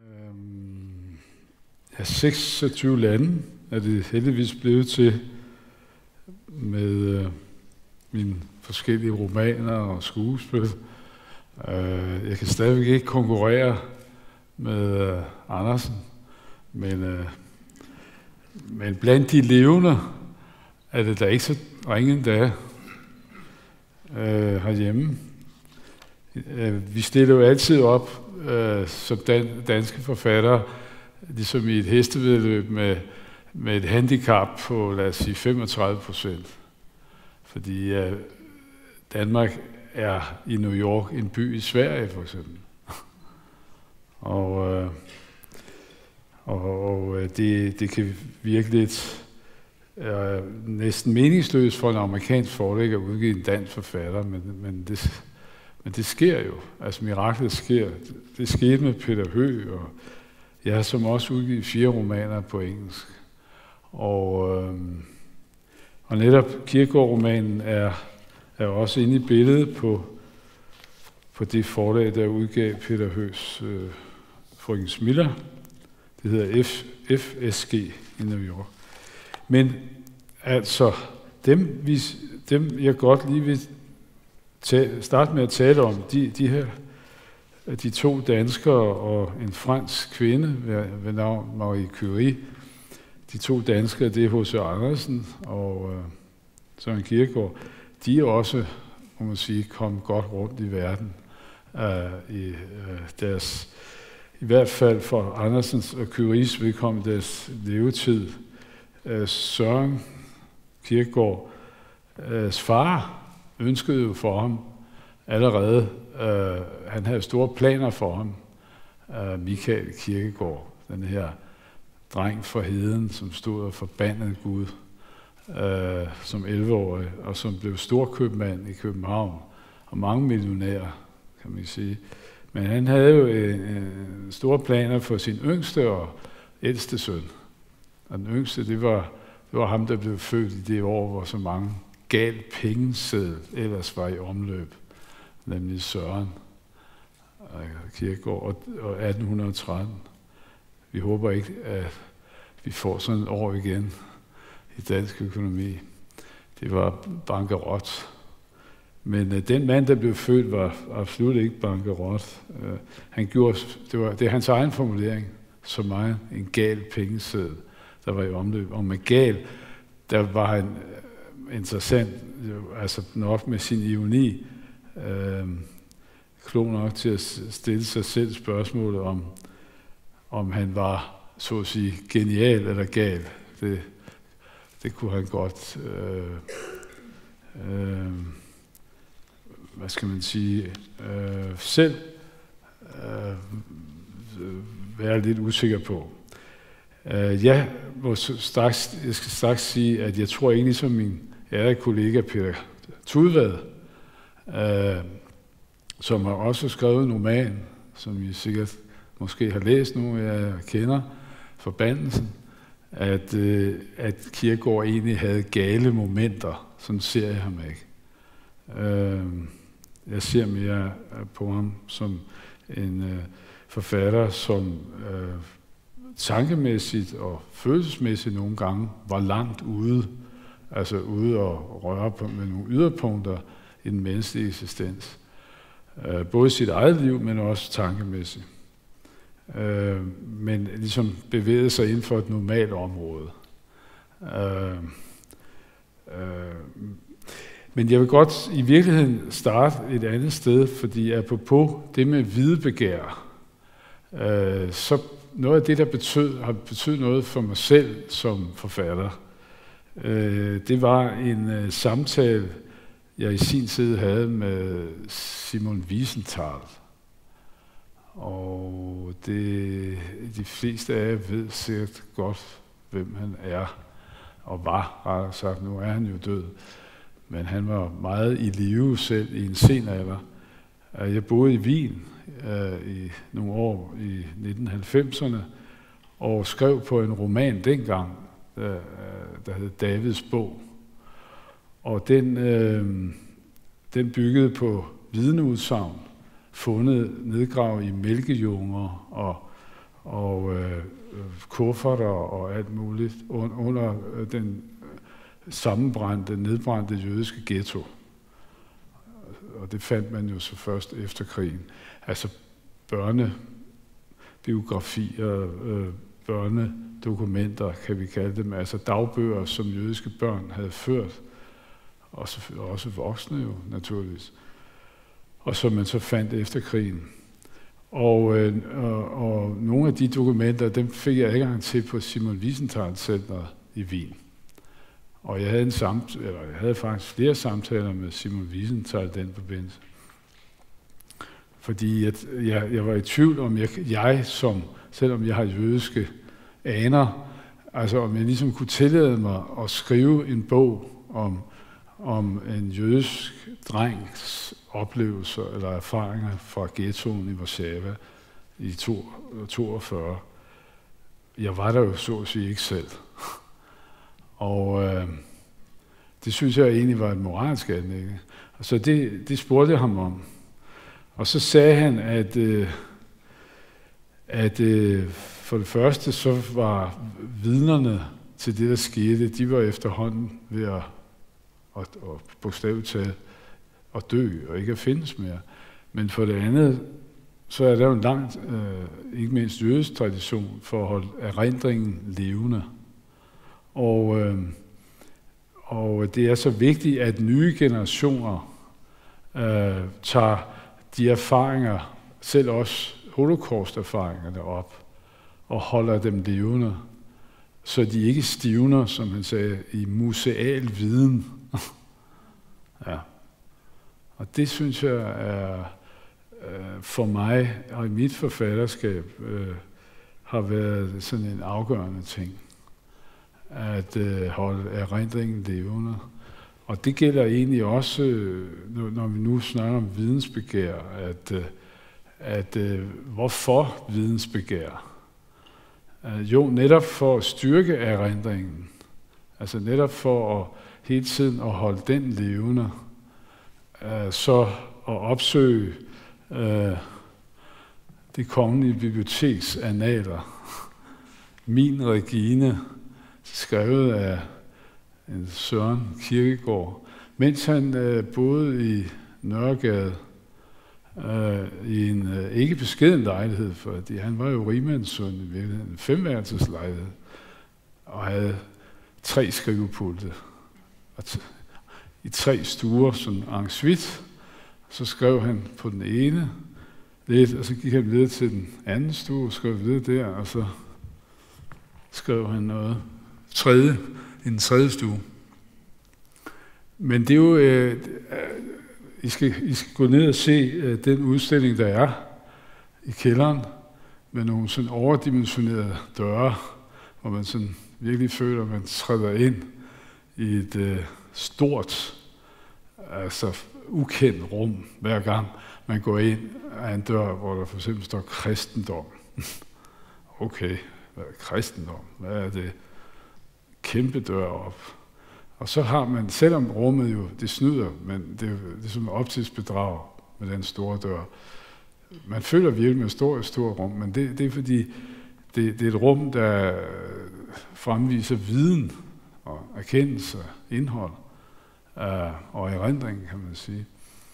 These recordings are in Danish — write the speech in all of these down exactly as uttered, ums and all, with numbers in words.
Øhm, ja, seksogtyve lande er det heldigvis blevet til med øh, mine forskellige romaner og skuespil. Øh, jeg kan stadigvæk ikke konkurrere med øh, Andersen, men, øh, men blandt de levende er det da ikke så ringe endda øh, herhjemme. Øh, vi stiller jo altid op øh, som dan- danske forfattere, ligesom i et hestevedløb med, med et handicap på, lad os sige, femogtredive procent. Fordi øh, Danmark er i New York en by i Sverige, for eksempel. og øh, og, og det, det kan virke lidt øh, næsten meningsløst for en amerikansk forlægger at udgive en dansk forfatter, men, men, det, men det sker jo. Altså miraklet sker. Det, det skete med Peter Høeg, og jeg har som også udgivet fire romaner på engelsk. Og, øh, og netop Kierkegaard-romanen er, er også inde i billedet på, på det forlag, der udgav Peter Høegs øh, Frøken Smiller. Det hedder F, F S G i New York. Men altså, dem, vi, dem jeg godt lige vil tage, starte med at tale om, de, de her de to danskere og en fransk kvinde ved, ved navn Marie Curie. De to danskere, det er H C Andersen og øh, Søren Kierkegaard. De er også, må man sige, kommet godt rundt i verden øh, i øh, deres, i hvert fald for Andersens og Curies vedkommende deres levetid. Øh, Søren Kierkegaards øh, far ønskede jo for ham allerede, øh, han havde store planer for ham, øh, Michael Kierkegaard, den her dreng fra heden, som stod og forbandede Gud øh, som elleve-årig, og som blev storkøbmand i København, og mange millionærer, kan man sige. Men han havde jo en, en store planer for sin yngste og ældste søn. Og den yngste, det var, det var ham, der blev født i det år, hvor så mange gal pengeseddel ellers var i omløb, nemlig Søren Kierkegaard, og atten tretten. Vi håber ikke, at vi får sådan et år igen i dansk økonomi. Det var bankerot. Men uh, den mand, der blev født, var absolut ikke bankerot. Uh, han gjorde, det, var, det er hans egen formulering, så meget en gal pengeseddel, der var i omløb. Og med gal, der var han uh, interessant, altså nok med sin ironi, uh, klog nok til at stille sig selv spørgsmålet om, om han var, så at sige, genial eller gal. Det, det kunne han godt, øh, øh, hvad skal man sige, øh, selv øh, være lidt usikker på. Øh, jeg, må straks, jeg skal straks sige, at jeg tror egentlig, som min ærede kollega Peter Tudvad, øh, som har også skrevet en roman, som I sikkert måske har læst nu, jeg kender, Forbandelsen, at, øh, at Kierkegaard egentlig havde gale momenter. Sådan ser jeg ham ikke. Øh, jeg ser mere på ham som en øh, forfatter, som øh, tankemæssigt og følelsesmæssigt nogle gange var langt ude, altså ude og røre på med nogle yderpunkter i den menneskelige eksistens. Øh, både sit eget liv, men også tankemæssigt. Øh, men ligesom bevægede sig inden for et normalt område. Øh, øh, men jeg vil godt i virkeligheden starte et andet sted, fordi apropos det med videbegær, øh, så noget af det, der betød, har betydet noget for mig selv som forfatter, øh, det var en øh, samtale, jeg i sin tid havde med Simon Wiesenthal. Og det, de fleste af jer ved sikkert godt, hvem han er, og var, rettere sagt. Nu er han jo død. Men han var meget i live selv i en sen alder. Jeg boede i Wien uh, i nogle år i nitten halvfemserne, og skrev på en roman dengang, der, der hed Davids bog. Og den, uh, den byggede på vidneudsagn, fundet nedgravet i mælkejunger og, og øh, kufferter og alt muligt under den sammenbrændte, nedbrændte jødiske ghetto. Og det fandt man jo så først efter krigen. Altså børnebiografier, øh, børnedokumenter, kan vi kalde dem, altså dagbøger, som jødiske børn havde ført, og også voksne jo, naturligvis, og som man så fandt efter krigen. Og, øh, og, og nogle af de dokumenter, dem fik jeg adgang til på Simon Wiesenthal Center i Wien. Og jeg havde, en samtale, eller jeg havde faktisk flere samtaler med Simon Wiesenthal i den forbindelse. Fordi jeg, jeg, jeg var i tvivl om, jeg, jeg som, selvom jeg har jødiske aner, altså om jeg ligesom kunne tillade mig at skrive en bog om, om en jødisk drengs oplevelser eller erfaringer fra ghettoen i Warszawa i toogfyrre. Jeg var der jo så at sige ikke selv. Og øh, det synes jeg egentlig var et moralsk anliggende. Og så det, det spurgte jeg ham om. Og så sagde han, at, øh, at øh, for det første så var vidnerne til det, der skete, de var efterhånden ved at, at, at bogstaveligt talt at dø og ikke at findes mere. Men for det andet, så er der jo en lang, øh, ikke mindst jødisk tradition for at holde erindringen levende. Og, øh, og det er så vigtigt, at nye generationer øh, tager de erfaringer, selv også holocaust-erfaringerne op, og holder dem levende, så de ikke stivner, som han sagde, i museal viden. Ja. Og det synes jeg er øh, for mig og i mit forfatterskab øh, har været sådan en afgørende ting. At øh, holde erindringen levende. Og det gælder egentlig også, øh, når vi nu snakker om vidensbegær, at, øh, at øh, hvorfor vidensbegær? Øh, jo, netop for at styrke erindringen. Altså netop for at hele tiden at holde den levende. Øh, så at opsøge øh, det kongelige biblioteks annaler. Min Regine, skrevet af en Søren Kierkegaard, mens han øh, boede i Nørregade øh, i en øh, ikke beskeden lejlighed, fordi han var jo rigmandssøn i virkeligheden, en femværelseslejlighed, og havde tre skrivepulte. Og t- I tre stuer, sådan en suite, så skrev han på den ene lidt, og så gik han videre til den anden stue, og skrev videre der, og så skrev han noget tredje, i den tredje stue. Men det er jo, øh, I, skal, I skal gå ned og se øh, den udstilling, der er i kælderen, med nogle sådan overdimensionerede døre, hvor man sådan virkelig føler, at man træder ind i et øh, stort, altså ukendt rum, hver gang man går ind af en dør, hvor der for eksempel står kristendom. Okay, hvad er kristendom? Hvad er det? Kæmpe dør op. Og så har man, selvom rummet jo, det snyder, men det er jo det er som et optidsbedrag med den store dør. Man føler virkelig med et stort, stort rum, men det, det er fordi, det, det er et rum, der fremviser viden og erkendelse, indhold øh, og erindring, kan man sige.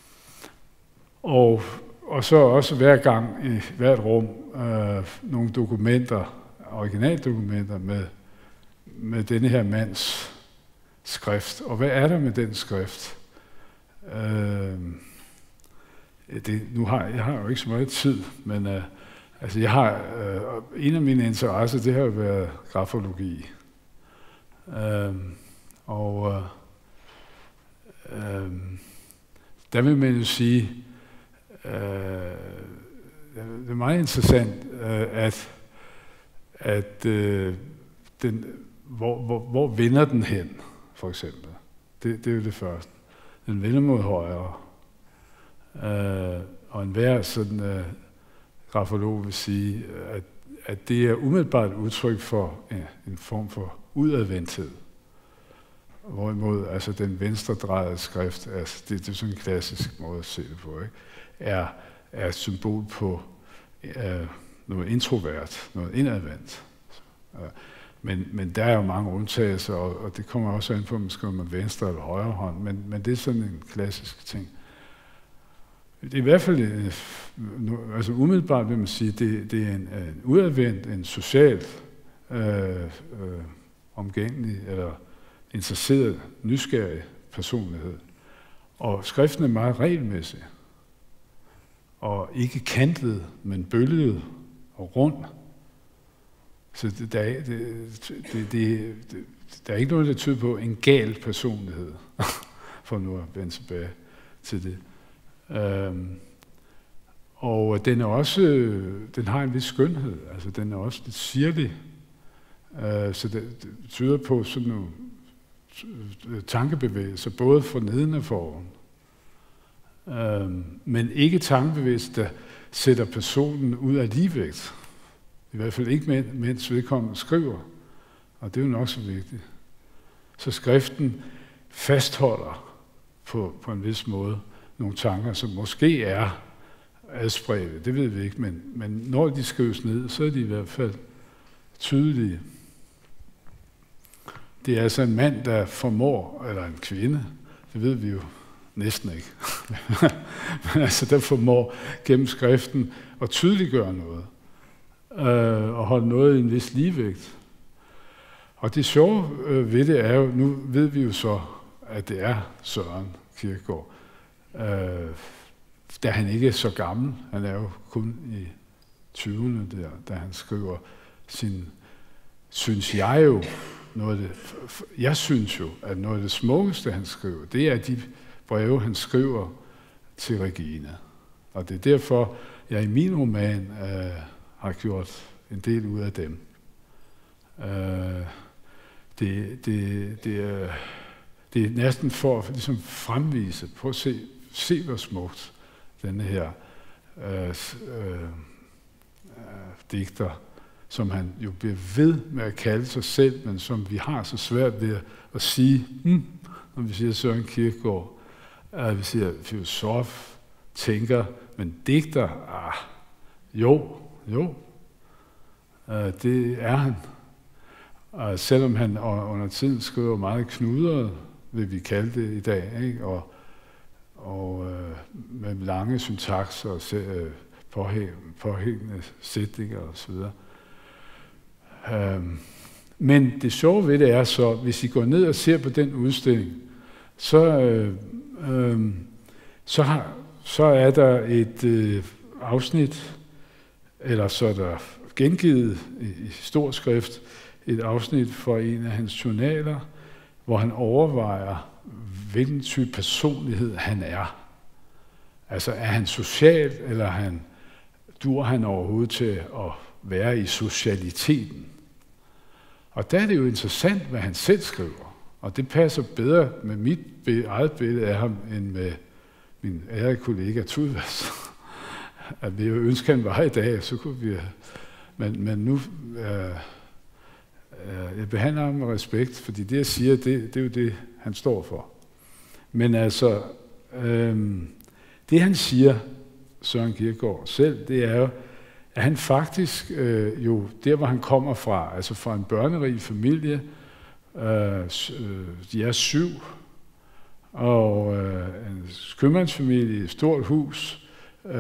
Og, og så også hver gang i hvert rum øh, nogle dokumenter, originaldokumenter med med denne her mands skrift. Og hvad er der med den skrift? Øh, det, nu har jeg har jo ikke så meget tid, men øh, altså jeg har øh, en af mine interesser, det har jo været grafologi. Øh, og øh, øh, der vil man jo sige, øh, det er meget interessant, øh, at at øh, den Hvor, hvor, hvor vender den hen, for eksempel? Det, det er jo det første. Den vender mod højre. Øh, og enhver sådan øh, grafolog vil sige, at, at det er umiddelbart udtryk for ja, en form for udadvendthed. Hvorimod altså den venstredrejede skrift, altså det, det er sådan en klassisk måde at se det på, ikke? Er, er et symbol på øh, noget introvert, noget indadvendt. Men, men der er jo mange undtagelser, og, og det kommer også an på, om man skal med venstre eller højre hånd, men, men det er sådan en klassisk ting. Det er i hvert fald, altså umiddelbart vil man sige, det, det er en, en udadvendt, en social, øh, øh, omgængelig eller interesseret, nysgerrig personlighed. Og skriften er meget regelmæssig, og ikke kantet, men bølget og rund. Så det, der, er, det, det, det, det, der er ikke noget, der tyder på en gal personlighed, for nu at vende tilbage til det. Øhm, og den er også, den har en vis skønhed, altså den er også lidt sirlig, øh, så det, det tyder på sådan nogle tankebevægelser, både for neden og for oven. Øhm, men ikke tankebevægelser, der sætter personen ud af ligevægt. I hvert fald ikke mens vedkommende skriver, og det er jo nok så vigtigt. Så skriften fastholder på, på en vis måde nogle tanker, som måske er adspredte, det ved vi ikke, men, men når de skrives ned, så er de i hvert fald tydelige. Det er altså en mand, der formår, eller en kvinde, det ved vi jo næsten ikke, men altså der formår gennem skriften at tydeliggøre noget, øh, og holde noget i en vis ligevægt. Og det sjove øh, ved det er jo, nu ved vi jo så, at det er Søren Kierkegaard, øh, da han ikke er så gammel, han er jo kun i tyverne der, da han skriver sin, synes jeg jo, noget af det, jeg synes jo, at noget af det smukkeste, han skriver, det er de breve, han skriver til Regina. Og det er derfor, jeg i min roman øh, har gjort en del ud af dem. Øh, det, det, det, er, det er næsten for at ligesom fremvise, prøv at se, se hvor smukt denne her øh, øh, digter, som han jo bliver ved med at kalde sig selv, men som vi har så svært ved at sige, hmm, når vi siger Søren Kierkegaard, at vi siger filosof, tænker, men digter, ah, jo, jo, uh, det er han. Uh, selvom han under tiden skriver meget knudret, vil vi kalde det i dag, ikke? og, og uh, med lange syntakser og uh, påhængende sætninger osv. Um, men det sjove ved det er så, hvis I går ned og ser på den udstilling, så, øh, øh, så, har, så er der et øh, afsnit, eller så er der gengivet i, i stor skrift, et afsnit fra en af hans journaler, hvor han overvejer, hvilken type personlighed han er. Altså er han social, eller er han, dur han overhovedet til at være i socialiteten? Og der er det jo interessant, hvad han selv skriver. Og det passer bedre med mit eget billede af ham, end med min ærede kollega Tudvas. At vi jo ønsker, han var i dag, så kunne vi... Men, men nu... Øh, øh, jeg behandler ham med respekt, fordi det, jeg siger, det, det er jo det, han står for. Men altså... Øh, det, han siger, Søren Kierkegaard selv, det er jo, at han faktisk øh, jo, der hvor han kommer fra, altså fra en børnerig familie, øh, de er syv, og øh, en købmandsfamilie i et stort hus, øh,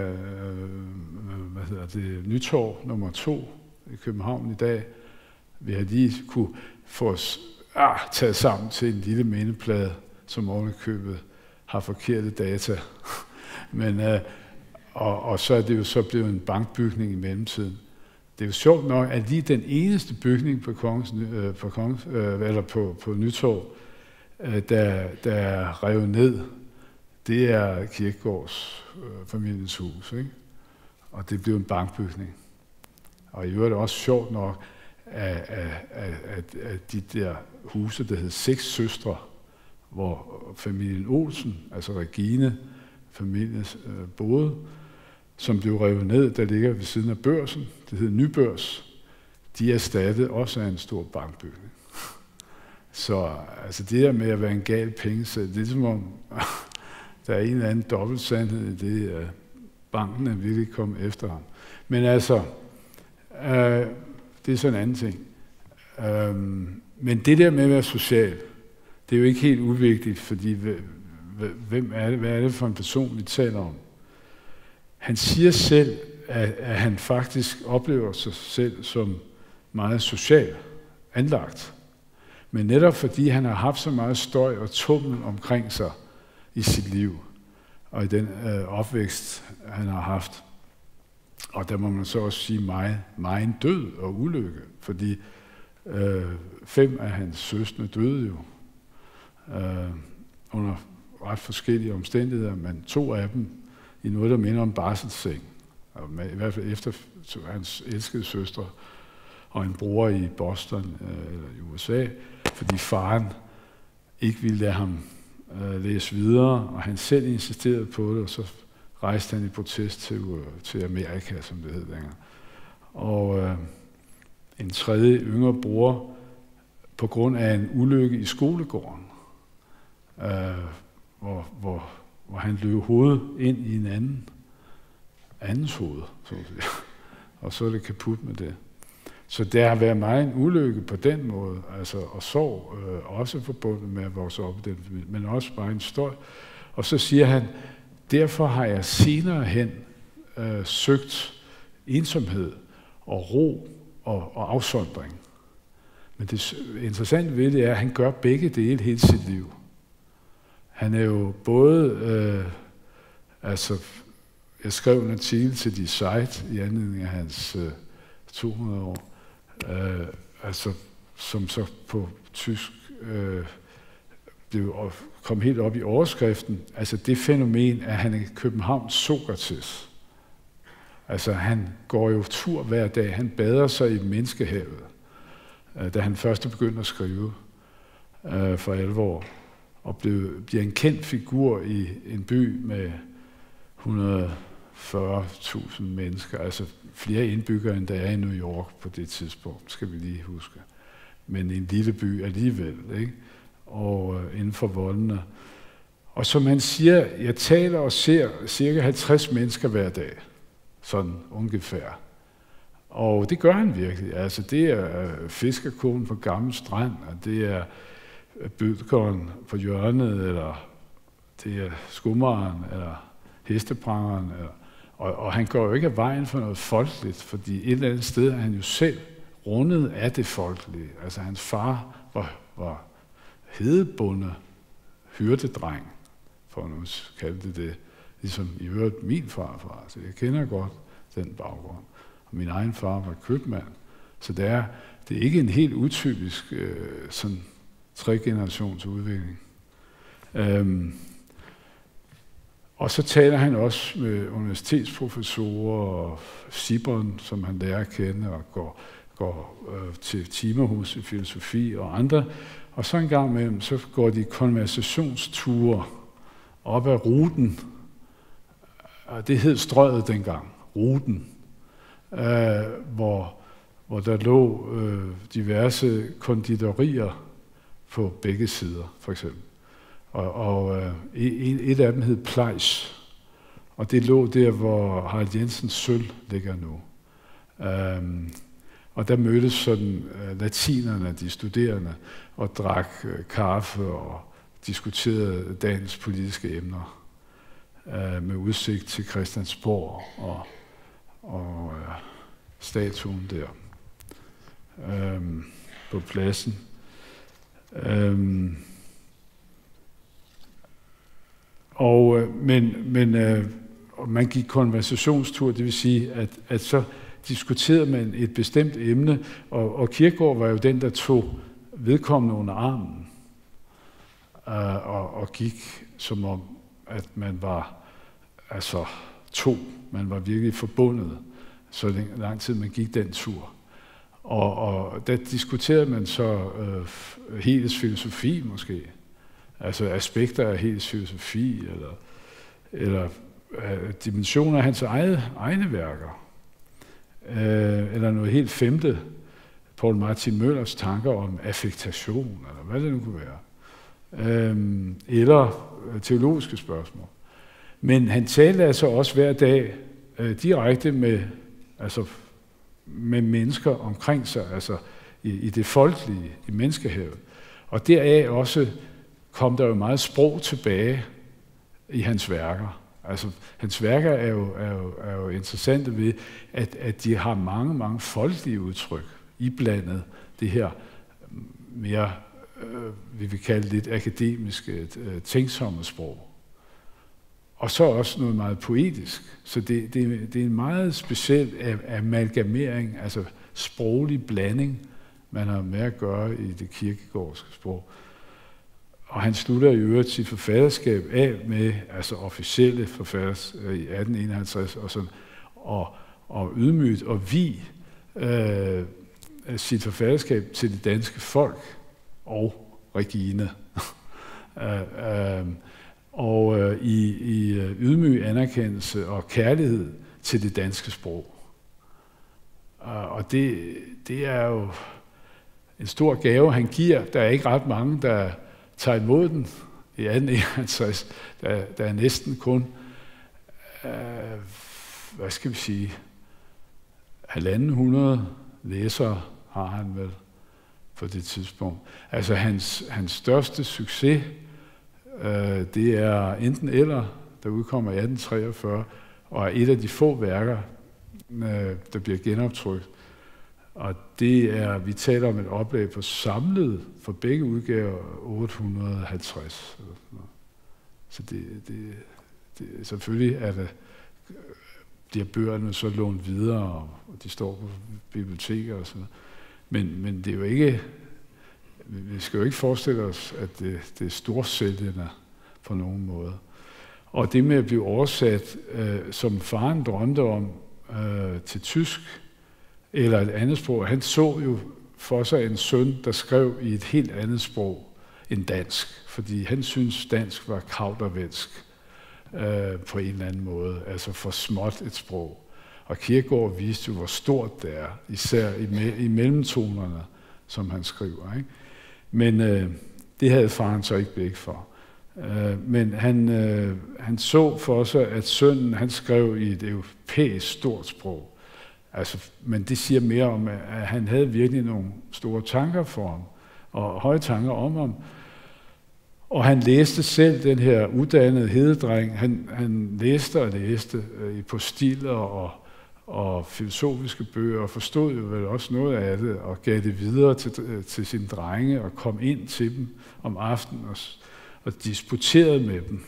hvad hedder det, Nytorv nummer to i København i dag. Vi har lige kunne få os ah, taget sammen til en lille mindeplade, som ovenikøbet har forkerte data. Men øh, Og, og så er det jo så blevet en bankbygning i mellemtiden. Det er jo sjovt nok, at lige den eneste bygning på, Kongens, øh, på, Kongens, øh, eller på, på Nytorv, øh, der, der er revet ned, det er Kierkegaards øh, familiens hus. Ikke? Og det blev en bankbygning. Og i øvrigt er det også sjovt nok, at, at, at, at de der huse, der hed Seks Søstre, hvor familien Olsen, altså Regine, familiens øh, boede, som blev revet ned, der ligger ved siden af børsen, det hedder Nybørs, de er erstattet også af en stor bankbygning. Så altså det der med at være en gal pengesæt, det er som om, der er en eller anden dobbeltsandhed i det, uh, banken er virkelig kommet efter ham. Men altså, øh, det er sådan en anden ting. Øh, men det der med at være social, det er jo ikke helt uvigtigt, fordi hvem er det, hvad er det for en person, vi taler om? Han siger selv, at, at han faktisk oplever sig selv som meget social anlagt. Men netop fordi han har haft så meget støj og tummel omkring sig i sit liv, og i den øh, opvækst, han har haft. Og der må man så også sige meget, meget død og ulykke, fordi øh, fem af hans søstre døde jo øh, under ret forskellige omstændigheder, men to af dem i noget, der minder om barselsseng. Og med, i hvert fald efter hans elskede søstre og en bror i Boston øh, eller i U S A, fordi faren ikke ville lade ham øh, læse videre, og han selv insisterede på det, og så rejste han i protest til, øh, til Amerika, som det hed længere. Og øh, en tredje yngre bror, på grund af en ulykke i skolegården, øh, hvor, hvor, hvor han løb hovedet ind i en anden, andens hoved, så at sige. Og så er det kaput med det. Så der har været meget en ulykke på den måde, altså, og sorg øh, også forbundet med at vokse op i den familie, men også bare en støj. Og så siger han, derfor har jeg senere hen øh, søgt ensomhed og ro og, og afsondring. Men det interessante ved det er, at han gør begge dele hele sit liv. Han er jo både, øh, altså, jeg skrev en artikel til Die Zeit i anledning af hans øh, to hundrede år, øh, altså, som så på tysk øh, blev, kom helt op i overskriften, altså det fænomen, at han er Københavns Sokrates. Altså han går jo tur hver dag, han bader sig i menneskehavet, øh, da han først begyndte at skrive øh, for alvor, og blev, bliver en kendt figur i en by med et hundrede og fyrre tusind mennesker, altså flere indbyggere, end der er i New York på det tidspunkt, skal vi lige huske. Men en lille by alligevel, ikke? Og øh, inden for voldene. Og som han siger, jeg taler og ser cirka halvtreds mennesker hver dag, sådan ungefær. Og det gør han virkelig. Altså det er øh, fiskerkonen på Gammel Strand, og det er bødkeren på hjørnet, eller det er skummeren, eller hesteprangeren, eller, og, og han går jo ikke af vejen for noget folkeligt, fordi et eller andet sted er han jo selv rundet af det folkelige. Altså hans far var, var hedebonde, hyrdedreng, for at nu kalde det det, ligesom i øvrigt min farfar. Så jeg kender godt den baggrund. Og min egen far var købmand. Så det er, det er ikke en helt utypisk øh, sådan tre-generations udvikling. Øhm, og så taler han også med universitetsprofessorer og Sibon, som han lærer at kende, og går, går øh, til timerhus i filosofi og andre. Og så en gang imellem, så går de konversationsture op ad ruten. Og det hed Strøget dengang, ruten, øh, hvor, hvor der lå øh, diverse konditorier på begge sider, for eksempel. Og, og øh, et, et af dem hed Pleis, og det lå der, hvor Harald Jensens sølv ligger nu. Øhm, og der mødtes sådan øh, latinerne, de studerende, og drak øh, kaffe og diskuterede dagens politiske emner øh, med udsigt til Christiansborg og, og øh, statuen der øh, på pladsen. Øhm, og, men men øh, man gik konversationstur, det vil sige, at, at så diskuterede man et bestemt emne, og, og Kierkegaard var jo den, der tog vedkommende under armen øh, og, og gik som om, at man var altså to, man var virkelig forbundet, så lang tid man gik den tur. Og, og der diskuterede man så øh, Hegeles filosofi måske, altså aspekter af Hegeles filosofi, eller, eller øh, dimensioner af hans eget, egne værker, øh, eller noget helt femte, Paul Martin Møllers tanker om affektation, eller hvad det nu kunne være, øh, eller teologiske spørgsmål. Men han talte altså også hver dag øh, direkte med, altså, med mennesker omkring sig, altså i, i det folkelige, i menneskehavet. Og deraf også kom der jo meget sprog tilbage i hans værker. Altså, hans værker er jo, er jo, er jo interessante ved, at, at de har mange, mange folkelige udtryk, iblandet det her mere, øh, vi vil kalde lidt akademiske, øh, tænksomme sprog. Og så også noget meget poetisk. Så det, det, det er en meget speciel amalgamering, altså sproglig blanding, man har med at gøre i det kirkegårdske sprog. Og han slutter i øvrigt sit forfatterskab af med altså officielle forfatters i atten enoghalvtreds og, sådan, og, og ydmygt og vi øh, sit forfatterskab til det danske folk og Regine. øh, øh, og øh, i, i ydmyg anerkendelse og kærlighed til det danske sprog. Øh, og det, det er jo en stor gave, han giver. Der er ikke ret mange, der tager imod den i atten enoghalvtreds. Der, der er næsten kun, øh, hvad skal vi sige, halvanden hundrede læsere har han vel på det tidspunkt. Altså hans, hans største succes, øh, det er enten eller, der udkommer i atten treogfyrre, og er et af de få værker, øh, der bliver genoptrykt. Og det er, vi taler om et oplag på samlet for begge udgaver otte hundrede og halvtreds. Så det, det, det selvfølgelig er det, bliver bøgerne så lånt videre, og de står på biblioteker og sådan noget. Men, men det er jo ikke, vi skal jo ikke forestille os, at det, det er storsælgende på nogen måde. Og det med at blive oversat, øh, som faren drømte om, øh, til tysk, eller et andet sprog. Han så jo for sig en søn, der skrev i et helt andet sprog end dansk, fordi han synes dansk var kaudervelsk øh, på en eller anden måde, altså for småt et sprog. Og Kierkegaard viste jo, hvor stort det er, især i, me- i mellemtonerne, som han skriver. Ikke? Men øh, det havde faren så ikke blik for. Øh, men han, øh, han så for sig, at sønnen han skrev i et europæisk stort sprog. Altså, men det siger mere om, at han havde virkelig nogle store tanker for ham, og høje tanker om ham. Og han læste selv, den her uddannede hededreng, han, han læste og læste øh, på stiller og, og filosofiske bøger, og forstod jo vel også noget af det, og gav det videre til, til sine drenge, og kom ind til dem om aftenen og, og disputerede med dem.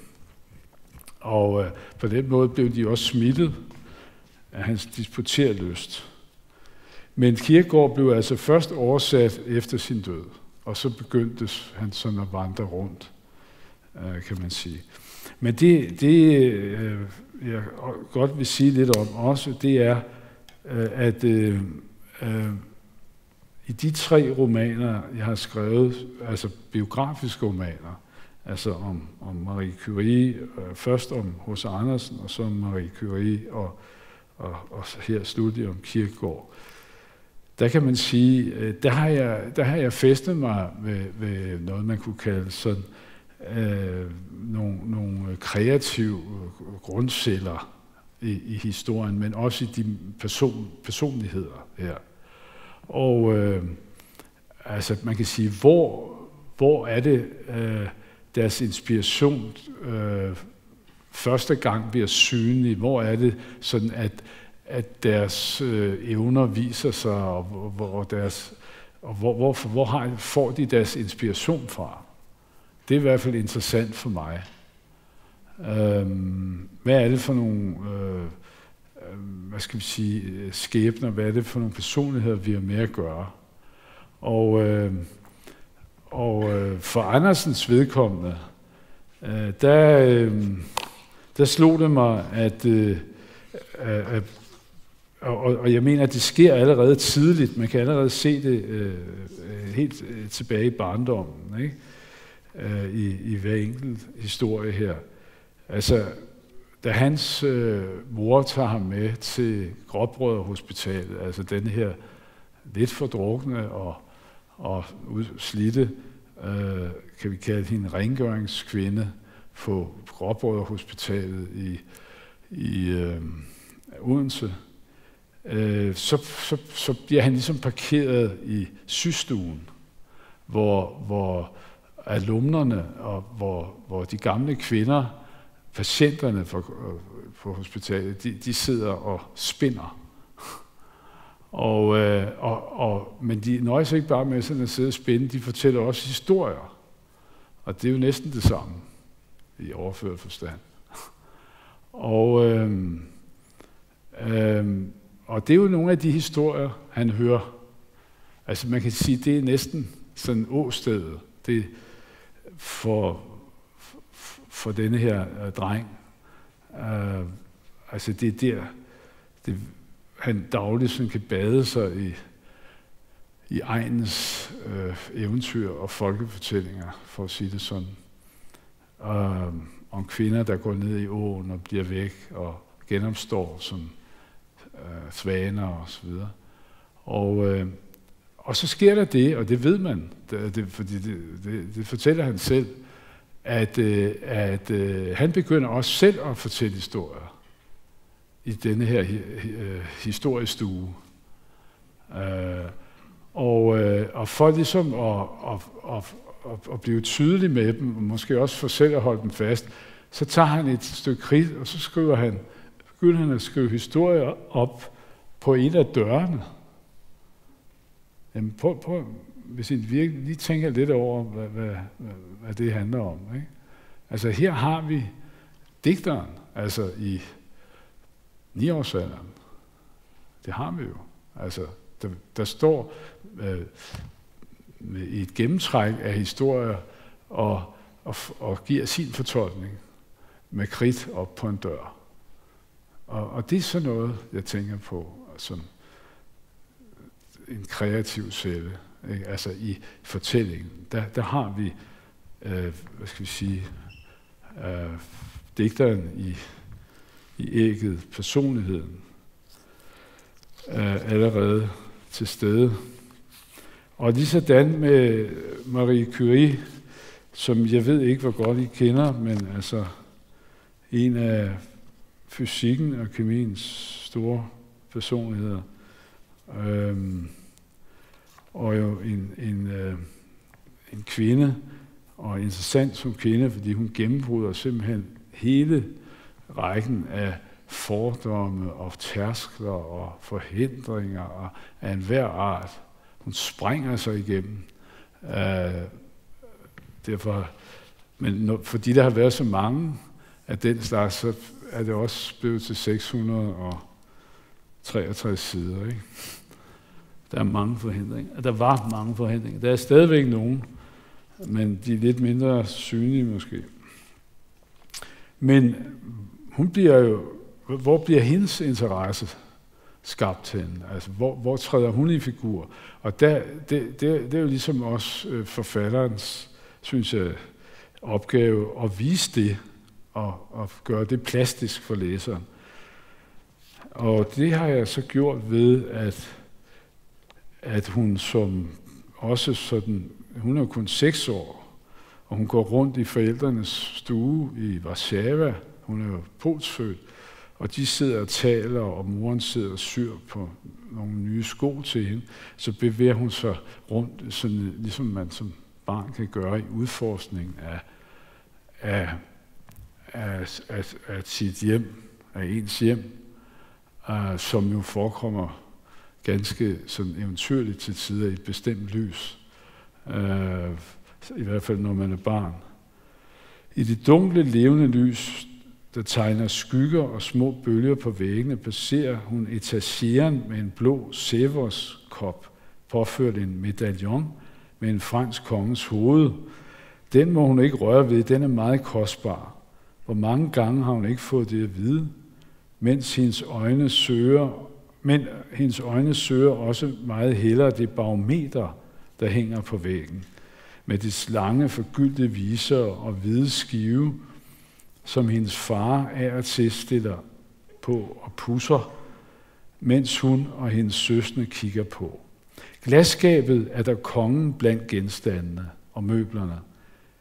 Og øh, på den måde blev de også smittet af hans disputerlyst. Men Kierkegaard blev altså først oversat efter sin død, og så begyndte han sådan at vandre rundt, kan man sige. Men det, det jeg godt vil sige lidt om også, det er, at øh, øh, i de tre romaner, jeg har skrevet, altså biografiske romaner, altså om, om Marie Curie, øh, først om H C Andersen, og så om Marie Curie, og Og, og her slutter jeg om Kierkegaard. Der kan man sige, der har jeg, der har jeg festet mig ved, ved noget, man kunne kalde sådan øh, nogle, nogle kreative grundceller i, i historien, men også i de person, personligheder her. Og øh, altså man kan sige, hvor, hvor er det øh, deres inspiration øh, første gang bliver synlig, hvor er det sådan, at, at deres øh, evner viser sig, og hvor, deres, og hvor, hvor, hvor har, får de deres inspiration fra? Det er i hvert fald interessant for mig. Øhm, hvad er det for nogle, øh, hvad skal vi sige, skæbner, hvad er det for nogle personligheder, vi har med at gøre? Og, øh, og øh, for Andersens vedkommende, øh, der... Øh, Der slog det mig, at, øh, øh, og, og jeg mener, at det sker allerede tidligt. Man kan allerede se det øh, helt øh, tilbage i barndommen, ikke? Øh, i, i hver enkelt historie her. Altså, da hans øh, mor tager ham med til Gråbrødrehospitalet, altså den her lidt fordrukne og, og udslidte, øh, kan vi kalde hende rengøringskvinde, på Gråbrødrehospitalet i, i øh, Odense, øh, så, så, så bliver han ligesom parkeret i systuen, hvor, hvor alumnerne og hvor, hvor de gamle kvinder, patienterne på, på hospitalet, de, de sidder og spinder. Og, øh, og, og, men de nøjes ikke bare med sådan at sidde og spinde, de fortæller også historier. Og det er jo næsten det samme i overført forstand. Og, øh, øh, og det er jo nogle af de historier, han hører. Altså man kan sige, det er næsten sådan åstedet. Det for, for, for denne her uh, dreng. Uh, altså det er der, det, han dagligt sådan kan bade sig i, i egnens uh, eventyr og folkefortællinger, for at sige det sådan. Uh, om kvinder, der går ned i åen og bliver væk og genopstår som uh, svaner og så videre. Og uh, Og så sker der det, og det ved man, det, det, fordi det, det, det fortæller han selv, at, øh, at øh, han begynder også selv at fortælle historier i denne her øh, historiestue. Øh, og, øh, og for ligesom at, at, at, at, at blive tydelig med dem, og måske også for selv at holde dem fast, så tager han et stykke kridt, og så skriver han, begynder han at skrive historier op på en af dørene. Jamen prøv, prøv, hvis I virkelig lige tænker lidt over, hvad, hvad, hvad, hvad det handler om. Ikke? Altså her har vi digteren, altså i niårsalderen. Det har vi jo. Altså, der, der står øh, med i et gennemtræk af historier og, og, og giver sin fortolkning med kridt op på en dør. Og, og det er sådan noget, jeg tænker på som en kreativ celle, ikke? Altså i fortællingen, der, der har vi, øh, hvad skal vi sige, øh, digteren i, i ægget, personligheden, øh, allerede til stede. Og lige sådan med Marie Curie, som jeg ved ikke, hvor godt I kender, men altså en af fysikken og kemiens store personligheder, øhm, og jo en, en, øh, en kvinde, og interessant som kvinde, fordi hun gennembryder simpelthen hele rækken af fordomme og tærskler og forhindringer og af enhver art. Hun springer sig igennem. Øh, derfor, men når, fordi der har været så mange af den slags, så er det også blevet til seks hundrede og treogtres sider. Ikke? Der er mange forhindringer. Der var mange forhindringer. Der er stadigvæk nogen, men de er lidt mindre synlige måske. Men hun bliver jo, hvor bliver hendes interesse skabt hen? Altså, hvor, hvor træder hun i figur? Og der, det, det, det er jo ligesom også øh, forfatterens, synes jeg, opgave at vise det, og, og gøre det plastisk for læseren. Og det har jeg så gjort ved, at, at hun som også sådan, hun er kun seks år, og hun går rundt i forældrenes stue i Warszawa, hun er jo polsfødt, og de sidder og taler, og moren sidder og syr på nogle nye sko til hende, så bevæger hun sig rundt, sådan, ligesom man som barn kan gøre i udforskning af, af, af, af, af sit hjem, af ens hjem, uh, som jo forekommer ganske sådan eventyrligt til tider i et bestemt lys. Uh, I hvert fald når man er barn. I det dunkle, levende lys, der tegner skygger og små bølger på væggene, passerer hun etageren med en blå Severs-kop, påført en medaljon med en fransk konges hoved. Den må hun ikke røre ved, den er meget kostbar. Hvor mange gange har hun ikke fået det at vide, mens hendes øjne søger, men hendes øjne søger også meget hellere det barometer, der hænger på væggen, med dets lange forgyldte viser og hvide skive, som hendes far af og til stiller på og pusser, mens hun og hendes søstre kigger på. Glasskabet er der kongen blandt genstandene og møblerne.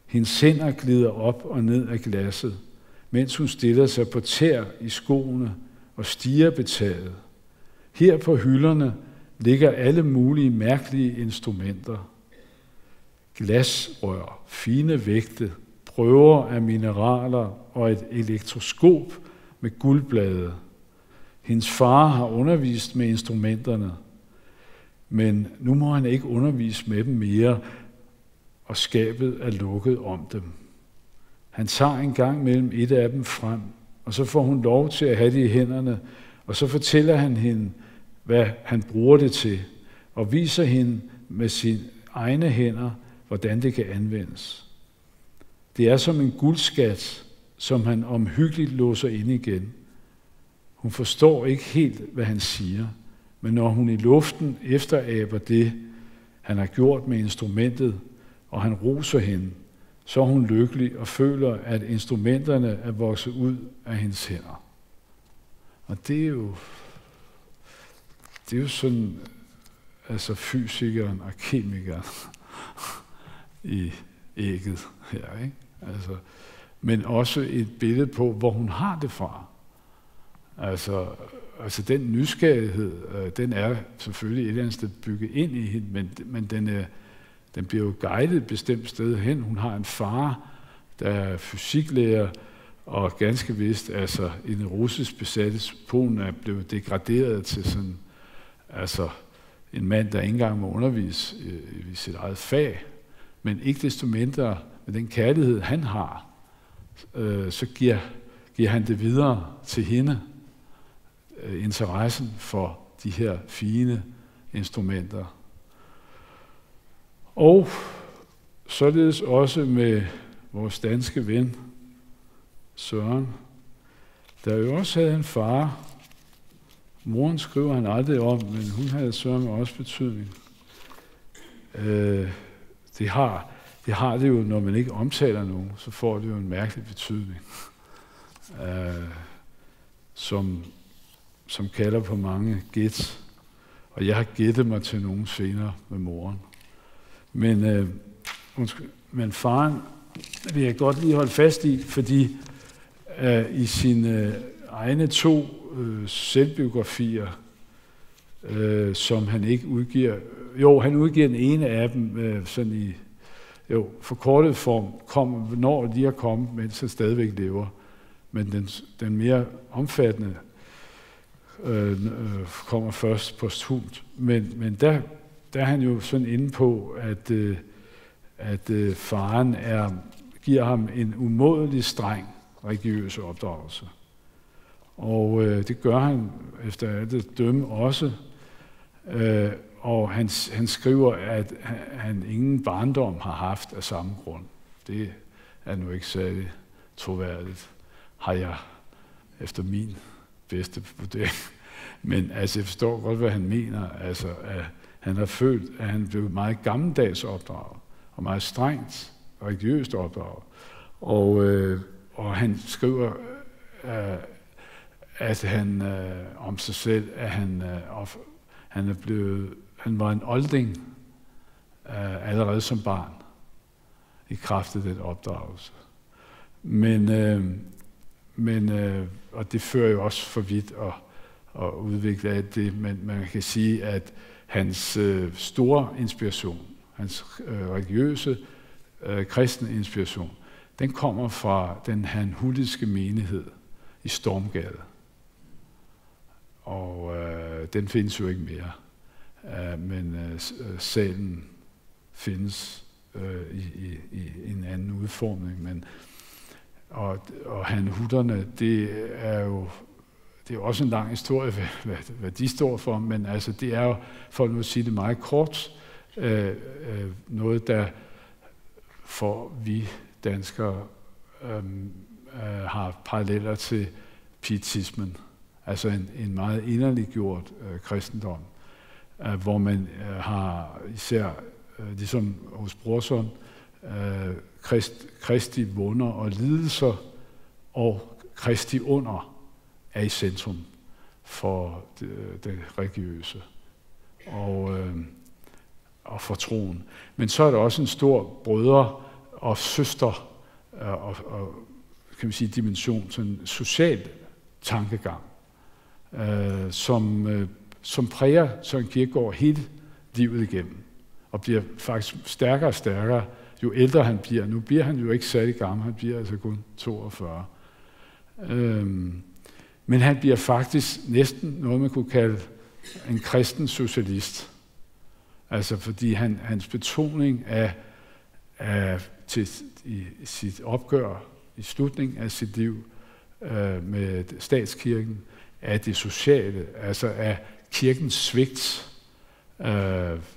Hendes hænder glider op og ned af glasset, mens hun stiller sig på tær i skoene og stiger betaget. Her på hylderne ligger alle mulige mærkelige instrumenter. Glasrør, fine vægte, prøver af mineraler og et elektroskop med guldblade. Hendes far har undervist med instrumenterne, men nu må han ikke undervise med dem mere, og skabet er lukket om dem. Han tager en gang mellem et af dem frem, og så får hun lov til at have det i hænderne, og så fortæller han hende, hvad han bruger det til, og viser hende med sine egne hænder, hvordan det kan anvendes. Det er som en guldskat, som han omhyggeligt låser ind igen. Hun forstår ikke helt, hvad han siger, men når hun i luften efteraber det, han har gjort med instrumentet, og han roser hende, så er hun lykkelig og føler, at instrumenterne er vokset ud af hendes hænder. Og det er jo, det er jo sådan, altså fysikeren og kemikeren i ægget her, ikke? Altså, men også et billede på, hvor hun har det fra. Altså, altså den nysgerrighed, øh, den er selvfølgelig et eller andet sted bygget ind i hende, men, men den, er, den bliver jo guidet et bestemt sted hen. Hun har en far, der er fysiklærer, og ganske vist, altså i den russisk besatte Polen er blevet degraderet til sådan, altså en mand, der ikke engang må undervise i, i sit eget fag, men ikke desto mindre med den kærlighed, han har, øh, så giver, giver han det videre til hende, øh, interessen for de her fine instrumenter. Og således også med vores danske ven, Søren, der jo også havde en far. Moren skriver han aldrig om, men hun havde Søren også betydning. Øh, det, har, det har det jo, når man ikke omtaler nogen, så får det jo en mærkelig betydning, øh, som, som kalder på mange gæt. Og jeg har gættet mig til nogen senere med moren. Men, øh, men faren vil jeg godt lige holde fast i, fordi øh, i sine øh, egne to øh, selvbiografier, øh, som han ikke udgiver, jo, han udgiver den ene af dem øh, sådan i jo, forkortet form, kom, når de er kommet, mens han stadigvæk lever. Men den, den mere omfattende øh, øh, kommer først posthumt. Men, men der, der er han jo sådan inde på, at, øh, at øh, faren er, giver ham en umådelig streng religiøs opdragelse. Og øh, det gør han efter alt dømme også. Øh, og han, han skriver, at han ingen barndom har haft af samme grund. Det er nu ikke særlig troværdigt, har jeg efter min bedste vurdering. Men altså, jeg forstår godt, hvad han mener. Altså, at han har følt, at han blev meget gammeldags opdraget, og meget strengt religiøst opdraget. Og, øh, og han skriver, øh, at han øh, om sig selv, at han, øh, of, han er blevet, han var en olding øh, allerede som barn, i kraft af den opdragelse. Men, øh, men øh, og det fører jo også for vidt at, at udvikle af det, men man kan sige, at hans øh, store inspiration, hans øh, religiøse, øh, kristne inspiration, den kommer fra den hanhutiske menighed i Stormgade. Og øh, den findes jo ikke mere. Uh, men uh, salen findes uh, i, i, i en anden udformning. Men, og, og hanhutterne, det er jo det er også en lang historie, hvad, hvad, hvad de står for, men altså, det er jo, for nu at sige det meget kort, uh, uh, noget, der for vi danskere um, uh, har paralleller til pietismen, altså en, en meget inderliggjort uh, kristendom, Uh, hvor man uh, har især, uh, ligesom hos Brorson, uh, Christ, Kristi wunder og lidelser og Kristi under er i centrum for det, det religiøse og, uh, og for troen. Men så er der også en stor brødre- og søster og, og kan man sige dimension, sådan en social tankegang, øh, som, øh, som præger Søren Kierkegaard hele livet igennem, og bliver faktisk stærkere og stærkere, jo ældre han bliver. Nu bliver han jo ikke særlig gammel, han bliver altså kun toogfyrre. Øhm, men han bliver faktisk næsten noget, man kunne kalde en kristen socialist. Altså fordi han, hans betoning af, af til, i, i sit opgør i slutningen af sit liv øh, med statskirken, af det sociale, altså af kirkens svigt, øh, øh,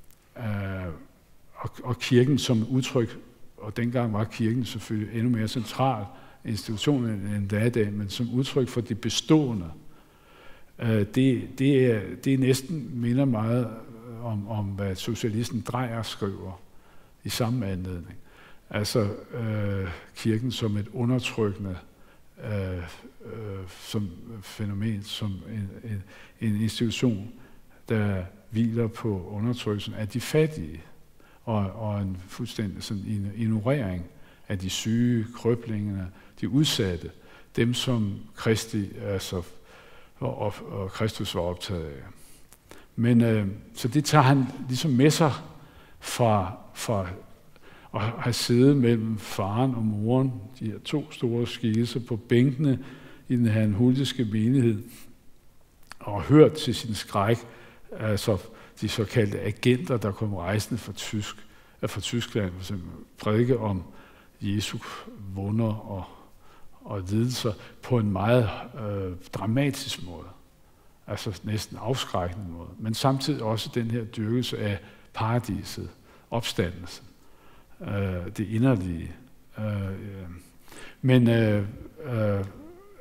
og, og kirken som udtryk, og dengang var kirken selvfølgelig endnu mere central institution end da i dag, men som udtryk for det bestående. Øh, det, det, er, det er næsten minder meget om, om hvad socialisten Dreyer skriver i samme anledning. Altså øh, kirken som et undertrykkende øh, øh, som fænomen, som en, en, en institution, der hviler på undertrykkelsen af de fattige, og, og en fuldstændig sådan en ignorering af de syge, krøblingerne, de udsatte, dem som Kristi, altså, og, og, og Kristus var optaget af. Men øh, så det tager han ligesom med sig fra, fra at have siddet mellem faren og moren, de her to store skikkelser på bænkene i den her huldiske menighed, og hørt til sin skræk, altså de såkaldte agenter, der kom rejsende fra, Tysk, fra Tyskland, som prædike om Jesu wunder og, og lidelser på en meget øh, dramatisk måde. Altså næsten afskrækkende måde. Men samtidig også den her dyrkelse af paradiset, opstandelsen, øh, det inderlige. Øh, men øh, øh, øh,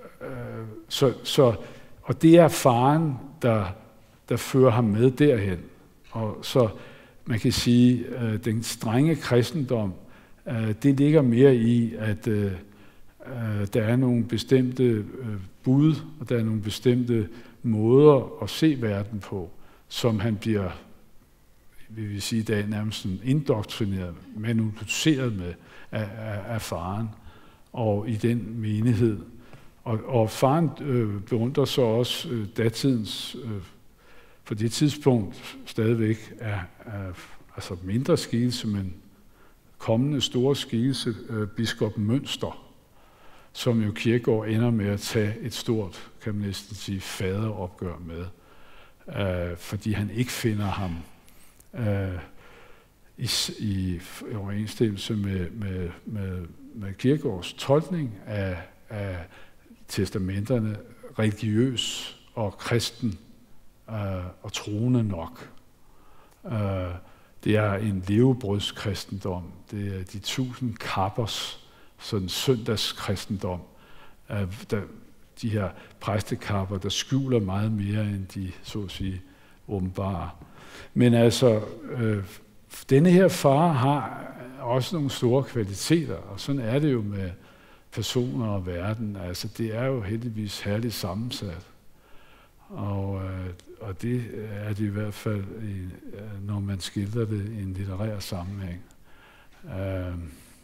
så, så, og det er faren, der, der fører ham med derhen. Og så man kan sige, øh, den strenge kristendom, øh, det ligger mere i, at øh, der er nogle bestemte øh, bud, og der er nogle bestemte måder at se verden på, som han bliver, vil vi sige i dag, nærmest sådan indoktrineret, manipuleret med af, af, af faren og i den menighed. Og, og faren øh, beundrer så også øh, datidens, øh, på det tidspunkt stadigvæk er, er altså mindre skikkelse, men kommende store skikkelse, øh, biskop Münster, som jo Kierkegaard ender med at tage et stort, kan man næsten sige, faderopgør med, øh, fordi han ikke finder ham øh, i, i overensstemmelse med, med, med, med Kierkegaards tolkning af, af testamenterne religiøs og kristen øh, og troende nok. Øh, det er en levebrødskristendom. Det er de tusind kappers sådan søndagskristendom, øh, der, de her præstekapper, der skjuler meget mere end de, så at sige, åbenbare. Men altså, øh, denne her far har også nogle store kvaliteter, og sådan er det jo med personer og verden. Altså, det er jo heldigvis herligt sammensat. Og, øh, og det er det i hvert fald, i, når man skildrer det i en litterær sammenhæng. Øh,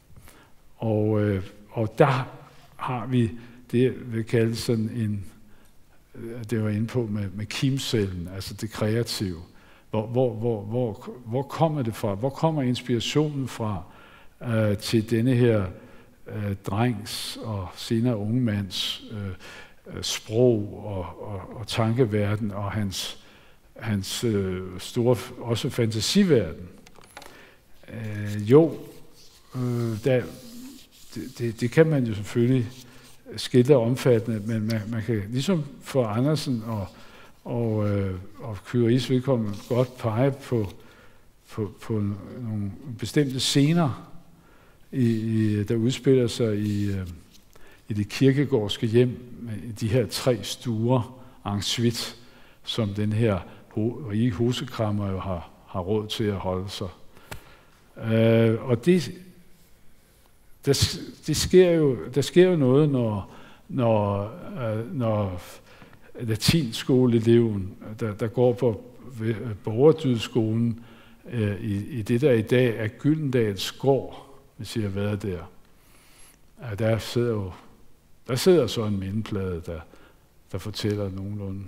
Og, øh, og der har vi det, vi kalder sådan en, det var inde på med, med kimcellen, altså det kreative. Hvor, hvor, hvor, hvor, hvor kommer det fra? Hvor kommer inspirationen fra øh, til denne her øh, drengs og senere unge mands øh, sprog og, og, og tankeverden og hans, hans øh, store, også fantasiverden? Øh, jo, øh, der Det, det, det kan man jo selvfølgelig skildre omfattende, men man, man kan ligesom for Andersen og, og, øh, og Kyries vedkommende godt pege på, på, på nogle bestemte scener, i, i, der udspiller sig i, øh, i det kirkegårdske hjem, i de her tre stuer, en suite, som den her ho- rige husekrammer jo har, har råd til at holde sig. Øh, og det Der, det sker jo, der sker jo noget, når, når, øh, når latinskoleeleven, der, der går på borgerdydsskolen øh, i, i det, der i dag er Gyldendals gård, hvis I har været der. Ja, der sidder jo der sidder så en mindeplade, der, der fortæller nogenlunde,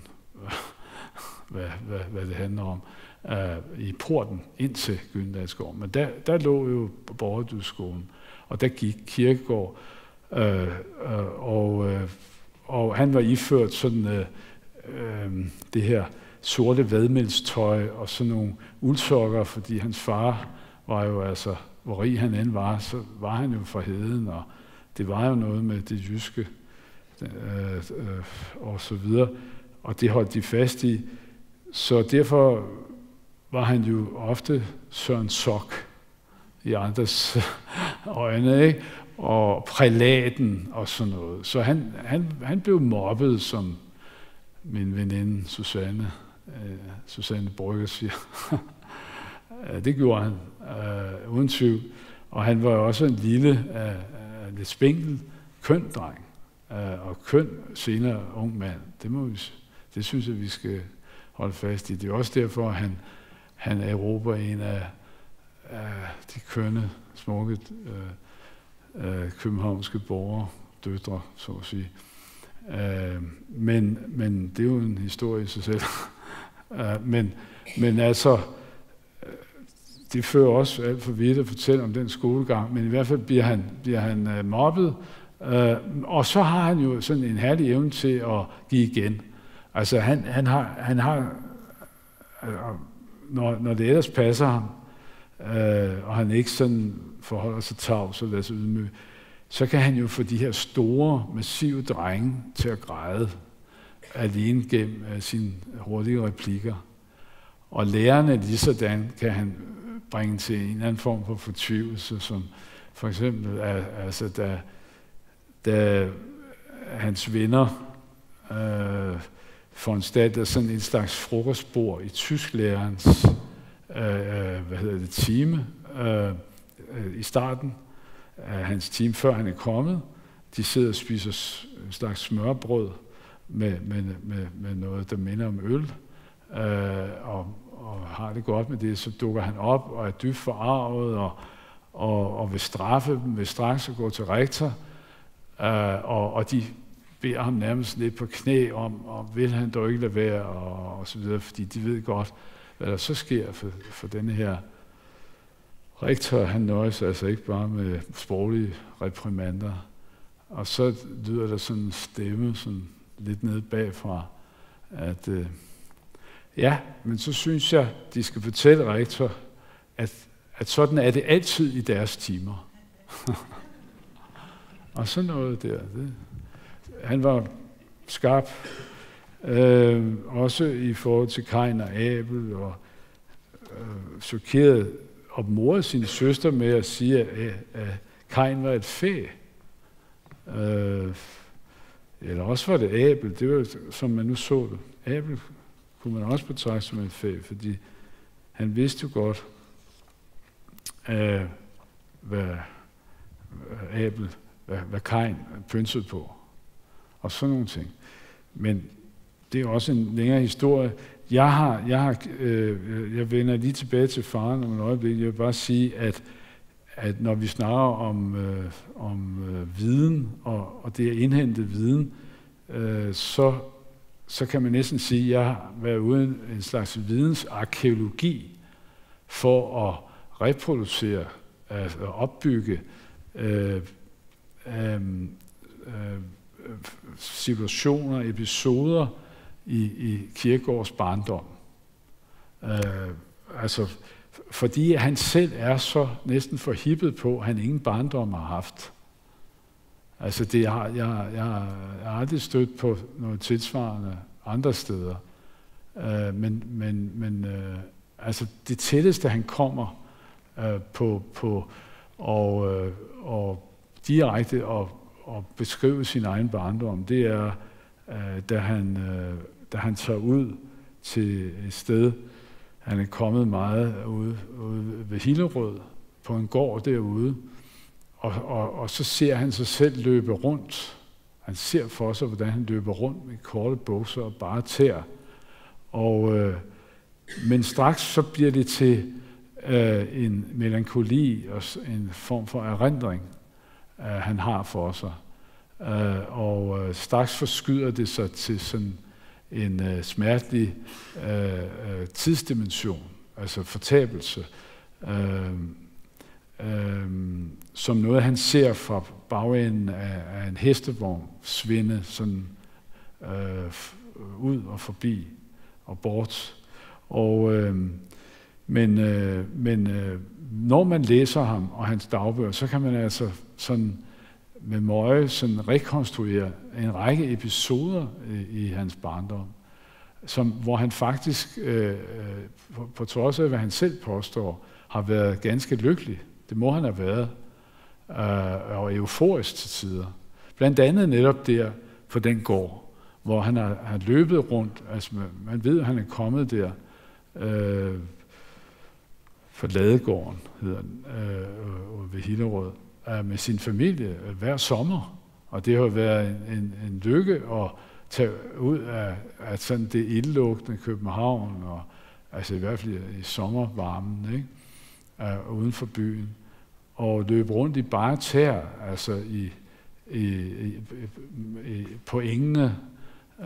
hvad, hvad, hvad det handler om, uh, i porten ind til Gyldendalsgården. Men der, der lå jo Borgerdydskolen, og der gik Kierkegaard, uh, uh, og, uh, og han var iført sådan uh, uh, det her sorte vadmelstøj og sådan nogle uldsokker, fordi hans far var jo altså, hvor rig han end var, så var han jo fra heden, og det var jo noget med det jyske øh, øh, og så videre, og det holdt de fast i. Så derfor var han jo ofte Søren Sok i andres øjne, ikke? Og prælaten og sådan noget. Så han, han, han blev mobbet, som min veninde Susanne, øh, Susanne Brygger siger. Det gjorde han, øh, uden tvivl. Og han var også en lille, øh, øh, lidt spinkel, køn dreng. Øh, og køn, senere ung mand. Det, må vi, det synes jeg, vi skal holde fast i. Det er også derfor, at han, han erobrer en af, af de kønne, smukke øh, øh, københavnske borgere, døtre, så at sige. Øh, men, men det er jo en historie i sig selv. øh, men, men altså, det fører også alt for vidt at fortælle om den skolegang, men i hvert fald bliver han, bliver han uh, mobbet, uh, og så har han jo sådan en herlig evne til at give igen. Altså han, han har, han har uh, når, når det ellers passer ham, uh, og han ikke sådan forholder sig tavs og lader sig ydmyge, så kan han jo få de her store, massive drenge til at græde alene gennem uh, sine hurtige replikker. Og lærerne lige sådan kan han bringe til en eller anden form for fortvivlelse, som for eksempel, altså da, da hans venner øh, foranstaltede sådan en slags frokostbord i tysklærerens øh, hvad hedder det, time øh, øh, i starten af hans time, før han er kommet. De sidder og spiser en slags smørbrød med, med, med, med noget, der minder om øl, øh, og og har det godt med det, så dukker han op og er dybt forarvet og, og, og vil straffe dem, vil straks at gå til rektor, øh, og, og de beder ham nærmest lidt på knæ om, og vil han dog ikke lade være, og, og så videre, fordi de ved godt, hvad der så sker for, for denne her rektor. Han nøjes altså ikke bare med sproglige reprimander. Og så lyder der sådan en stemme sådan lidt nede bagfra, at øh, ja, men så synes jeg, de skal fortælle rektor, at, at sådan er det altid i deres timer. Og sådan noget der. Det. Han var skarp, øh, også i forhold til Kain og Abel, og øh, chokeret og morede sin søster med at sige, at, at Kain var et fæ. Øh, eller også var det Abel, det var som man nu så det. Abel kunne man også betragte som et fæ, fordi han vidste jo godt, øh, hvad, hvad Abel, hvad, hvad Kain pynsede på, og sådan nogle ting. Men det er også en længere historie. Jeg har, jeg har, øh, jeg vender lige tilbage til faren om et øjeblik. Jeg vil bare sige, at, at når vi snakker om, øh, om øh, viden, og, og det at indhente viden, øh, så så kan man næsten sige, at jeg har været uden en slags vidensarkæologi for at reproducere, at opbygge øh, øh, øh, situationer, episoder i, i Kierkegaards barndom. Øh, altså, fordi han selv er så næsten forhippet på, at han ingen barndom har haft. Altså, det, jeg, jeg, jeg, jeg har aldrig stødt på noget tilsvarende andre steder. Uh, men men, men uh, altså, det tætteste, han kommer uh, på, på og, uh, og direkte at, at beskrive sin egen barndom, det er, uh, da, han, uh, da han tager ud til et sted. Han er kommet meget ude, ude ved Hillerød, på en gård derude, Og, og, og så ser han sig selv løbe rundt. Han ser for sig, hvordan han løber rundt med korte bukser og bare tæer. Og, øh, men straks så bliver det til øh, en melankoli og en form for erindring, øh, han har for sig. Øh, og øh, straks forskyder det sig til sådan en øh, smertelig øh, øh, tidsdimension, altså fortabelse, øh, øh, som noget, han ser fra bagenden af, af en hestevogn svinde sådan øh, ud og forbi og bort. Og, øh, men øh, men øh, når man læser ham og hans dagbøger, så kan man altså sådan med møje sådan rekonstruere en række episoder i, i hans barndom, som, hvor han faktisk, øh, på, på trods af hvad han selv påstår, har været ganske lykkelig. Det må han have været, øh, og euforisk til tider. Blandt andet netop der på den gård, hvor han har, har løbet rundt. Altså man, man ved, at han er kommet der øh, for Ladegården, hedder den, øh, ved Hillerød, øh, med sin familie øh, hver sommer. Og det har været en, en, en lykke at tage ud af, af sådan det ildlugtende København, og altså i hvert fald i sommervarmen, ikke? Uh, uden for byen, og løbe rundt i bare tær, altså i, i, i, i, på engene uh,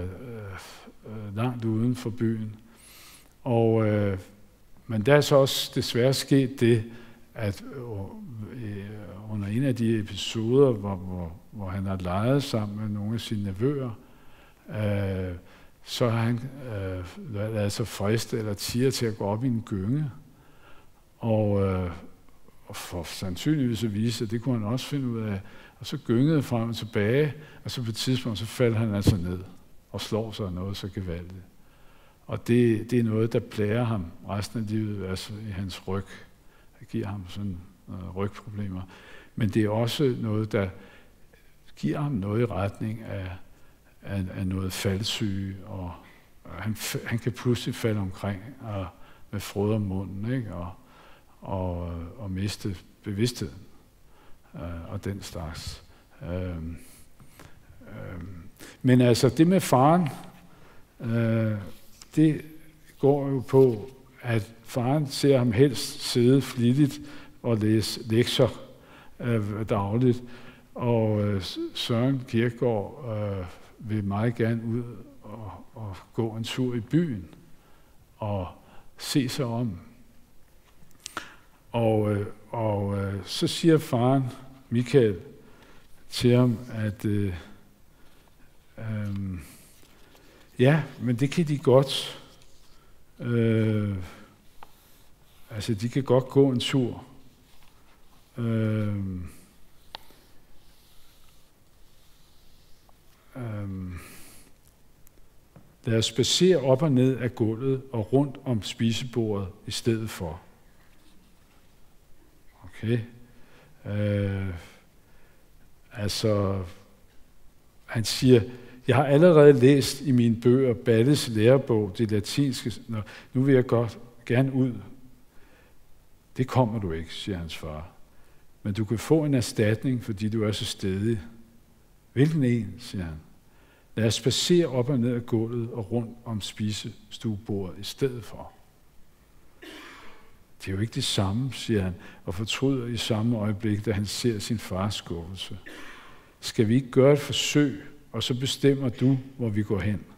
uh, langt uden for byen. Og, uh, men der er så også desværre sket det, at uh, under en af de episoder, hvor, hvor, hvor han har leget sammen med nogle af sine nevøer, uh, så har han uh, ladet sig friste eller tiger til at gå op i en gynge. Og, øh, og for sandsynligvis at vise, at det kunne han også finde ud af. Og så gyngede frem og tilbage, og så på et tidspunkt, så faldt han altså ned og slår sig noget så gevaldigt. Og det, det er noget, der plager ham resten af livet, altså i hans ryg. Det giver ham sådan øh, rygproblemer. Men det er også noget, der giver ham noget i retning af, af, af noget faldsyge, og han, han kan pludselig falde omkring og med frød om munden, ikke? Og, og, og miste bevidstheden øh, og den slags. Øhm, øhm. Men altså det med faren, øh, det går jo på, at faren ser ham helst sidde flittigt og læse lektier øh, dagligt, og øh, Søren Kierkegaard øh, vil meget gerne ud og, og gå en tur i byen og se sig om. Og, øh, og øh, så siger faren, Michael, til ham, at øh, øh, ja, men det kan de godt. Øh, altså, de kan godt gå en tur. Øh, øh, Lad os spacere op og ned af gulvet og rundt om spisebordet i stedet for. Okay. Øh, altså, han siger, jeg har allerede læst i mine bøger Balles lærebog, det latinske. Nå, nu vil jeg godt gerne ud. Det kommer du ikke, siger hans far. Men du kan få en erstatning, fordi du er så stædig. Hvilken en, siger han. Lad os spacere op og ned af gulvet og rundt om spisestuebordet i stedet for. Det er jo ikke det samme, siger han, og fortryder i samme øjeblik, da han ser sin fars skuffelse. Skal vi ikke gøre et forsøg, og så bestemmer du, hvor vi går hen?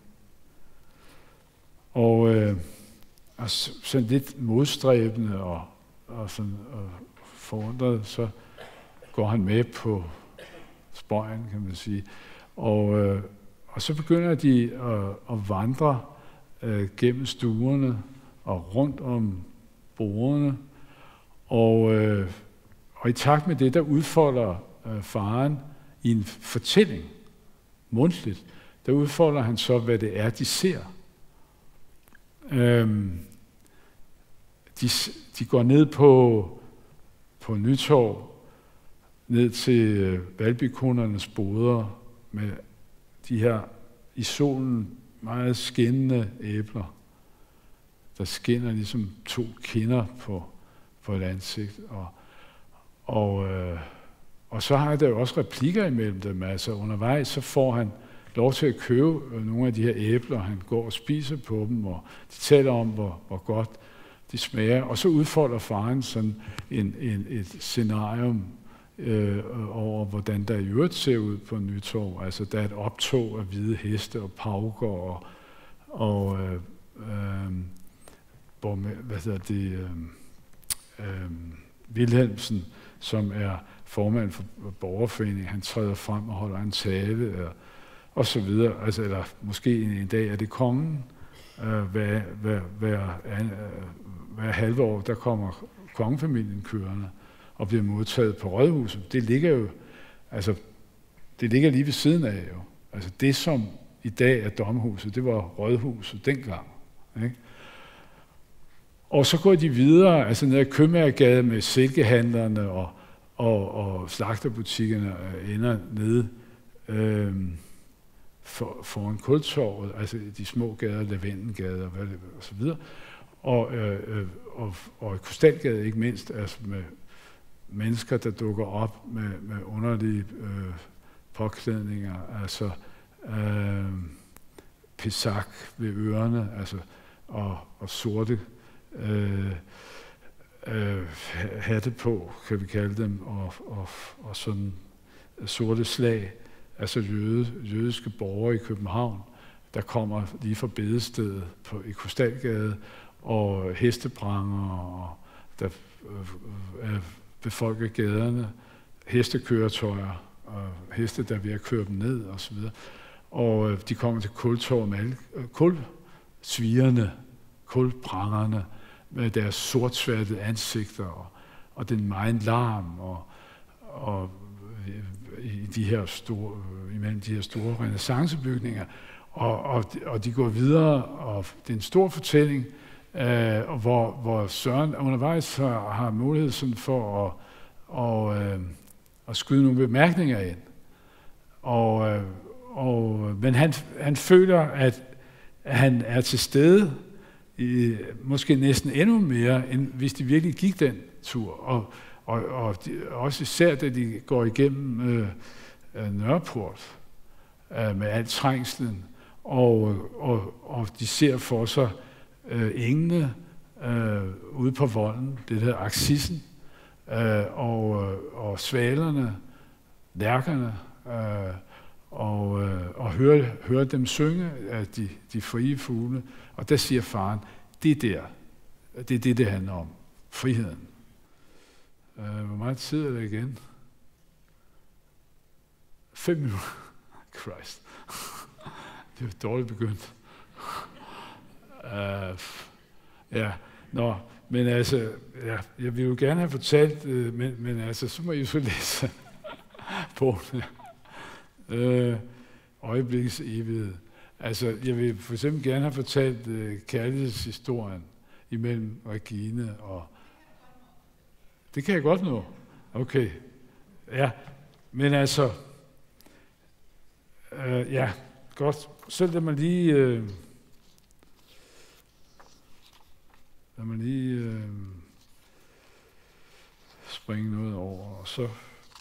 Og, øh, og sådan lidt modstræbende og, og, sådan, og forundret, så går han med på spøjen, kan man sige. Og, øh, og så begynder de at, at vandre øh, gennem stuerne og rundt om bordene. Og, øh, og i takt med det, der udfolder øh, faren i en fortælling, mundtligt, der udfolder han så, hvad det er, de ser. Øhm, de, de går ned på, på Nytorv, ned til øh, Valbykundernes boder, med de her i solen meget skinnende æbler, der skinner ligesom to kinder på, på et ansigt. Og, og, øh, og så har der jo også replikker imellem dem. Altså undervejs så får han lov til at købe nogle af de her æbler, han går og spiser på dem, og de taler om, hvor, hvor godt de smager. Og så udfolder faren sådan en, en, et scenarium øh, over, hvordan der i øvrigt ser ud på Nytorv. Altså, der er et optog af hvide heste og pauker og, og øh, øh, borgme, hvad hedder det, øh, øh, Wilhelmsen, som er formand for borgerforeningen, han træder frem og holder en tale, og, og så videre. Altså, eller måske en, en dag er det kongen. Øh, hver, hver, hver, hver halve år, der kommer kongefamilien kørende og bliver modtaget på Rådhuset. Det ligger jo, altså, det ligger lige ved siden af jo. Altså, det som i dag er Domhuset, det var Rådhuset dengang. Ikke? Og så går de videre, altså ned ad Købmagergade med silkehandlerne og, og, og slagterbutikkerne ender nede øh, for, foran Kultorvet, altså de små gader, Lavendengade og, og så videre. Og, øh, og, og i Krystalgade ikke mindst, altså med mennesker, der dukker op med, med underlige øh, påklædninger, altså øh, pisak ved ørerne, altså, og, og sorte øh, øh, hatte på, kan vi kalde dem, og, og, og sådan sorte slag, altså jøde, jødiske borgere i København, der kommer lige fra bedestedet på, i Krystalgade, og hestebranger, og der øh, øh, befolker gaderne, hestekøretøjer, og heste, der er ved at køre dem ned, og så videre. Og øh, de kommer til Kultorv med alle øh, kulsvigerne, kulprangerne, med deres sortsværtede ansigter, og, og den meget larm, og, og i de her store, imellem de her store renæssancebygninger, og, og, og de går videre, og det er en stor fortælling, øh, hvor, hvor Søren undervejs har, har mulighed sådan for at, og, øh, at skyde nogle bemærkninger ind. Og, øh, og, men han, han føler, at han er til stede, i, måske næsten endnu mere, end hvis de virkelig gik den tur. Og, og, og de, også især, da de går igennem øh, Nørreport øh, med al trængslen, og, og, og de ser for sig øh, englene øh, ude på volden, det hedder Aksissen, øh, og, og svalerne, lærkerne, øh, og, øh, og høre, høre dem synge af de, de frie fugle. Og der siger faren, det er der, det er det, det handler om, friheden. Uh, hvor meget tid er det igen? Fem minutter. Christ. Det er dårligt begyndt. Uh, ja, nå, men altså, ja, jeg vil jo gerne have fortalt, uh, men, men altså, så må I jo så læse på det. Uh, øjeblikkets evighed. Altså, jeg vil for eksempel gerne have fortalt uh, kærlighedshistorien imellem Regine og... Det kan jeg godt nå. Okay. Ja, men altså... Uh, ja, godt. Så lad mig lige... Uh, lad mig lige uh, springe noget over, og så...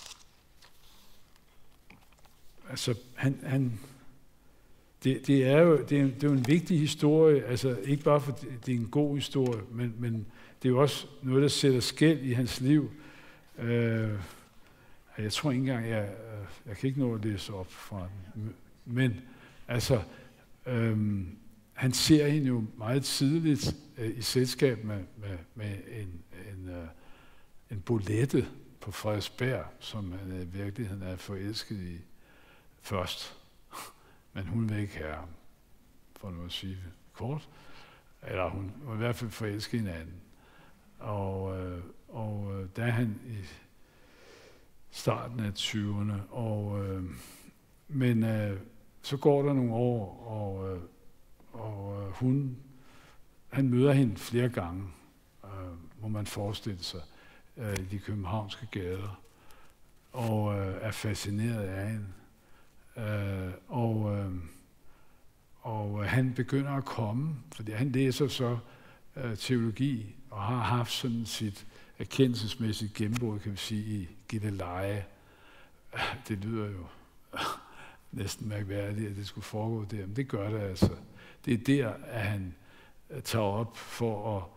Altså, han... han Det, det, er jo, det, er, det er jo en vigtig historie, altså ikke bare fordi det er en god historie, men, men det er jo også noget, der sætter skel i hans liv. Uh, jeg tror ikke engang, jeg, jeg kan ikke nå at læse op fra den, men altså, um, han ser hende jo meget tidligt uh, i selskab med, med, med en, en, uh, en bolette på Frederiksberg, som han i virkeligheden er forelsket i først. Men hun vil ikke have ham, for nu at sige det kort. Eller hun var i hvert fald forelsket hinanden. Og, øh, og øh, der er han i starten af tyverne. Og, øh, men øh, så går der nogle år, og, øh, og øh, hun, han møder hende flere gange, øh, må man forestille sig, øh, i de københavnske gader. Og øh, er fascineret af hende. Uh, og, uh, og uh, han begynder at komme, fordi han læser så uh, teologi, og har haft sådan sit erkendelsesmæssigt gennembrud, kan vi sige, i Gilleleje. Uh, det lyder jo uh, næsten mærkværdigt, at det skulle foregå der, men det gør det altså. Det er der, at han uh, tager op for at,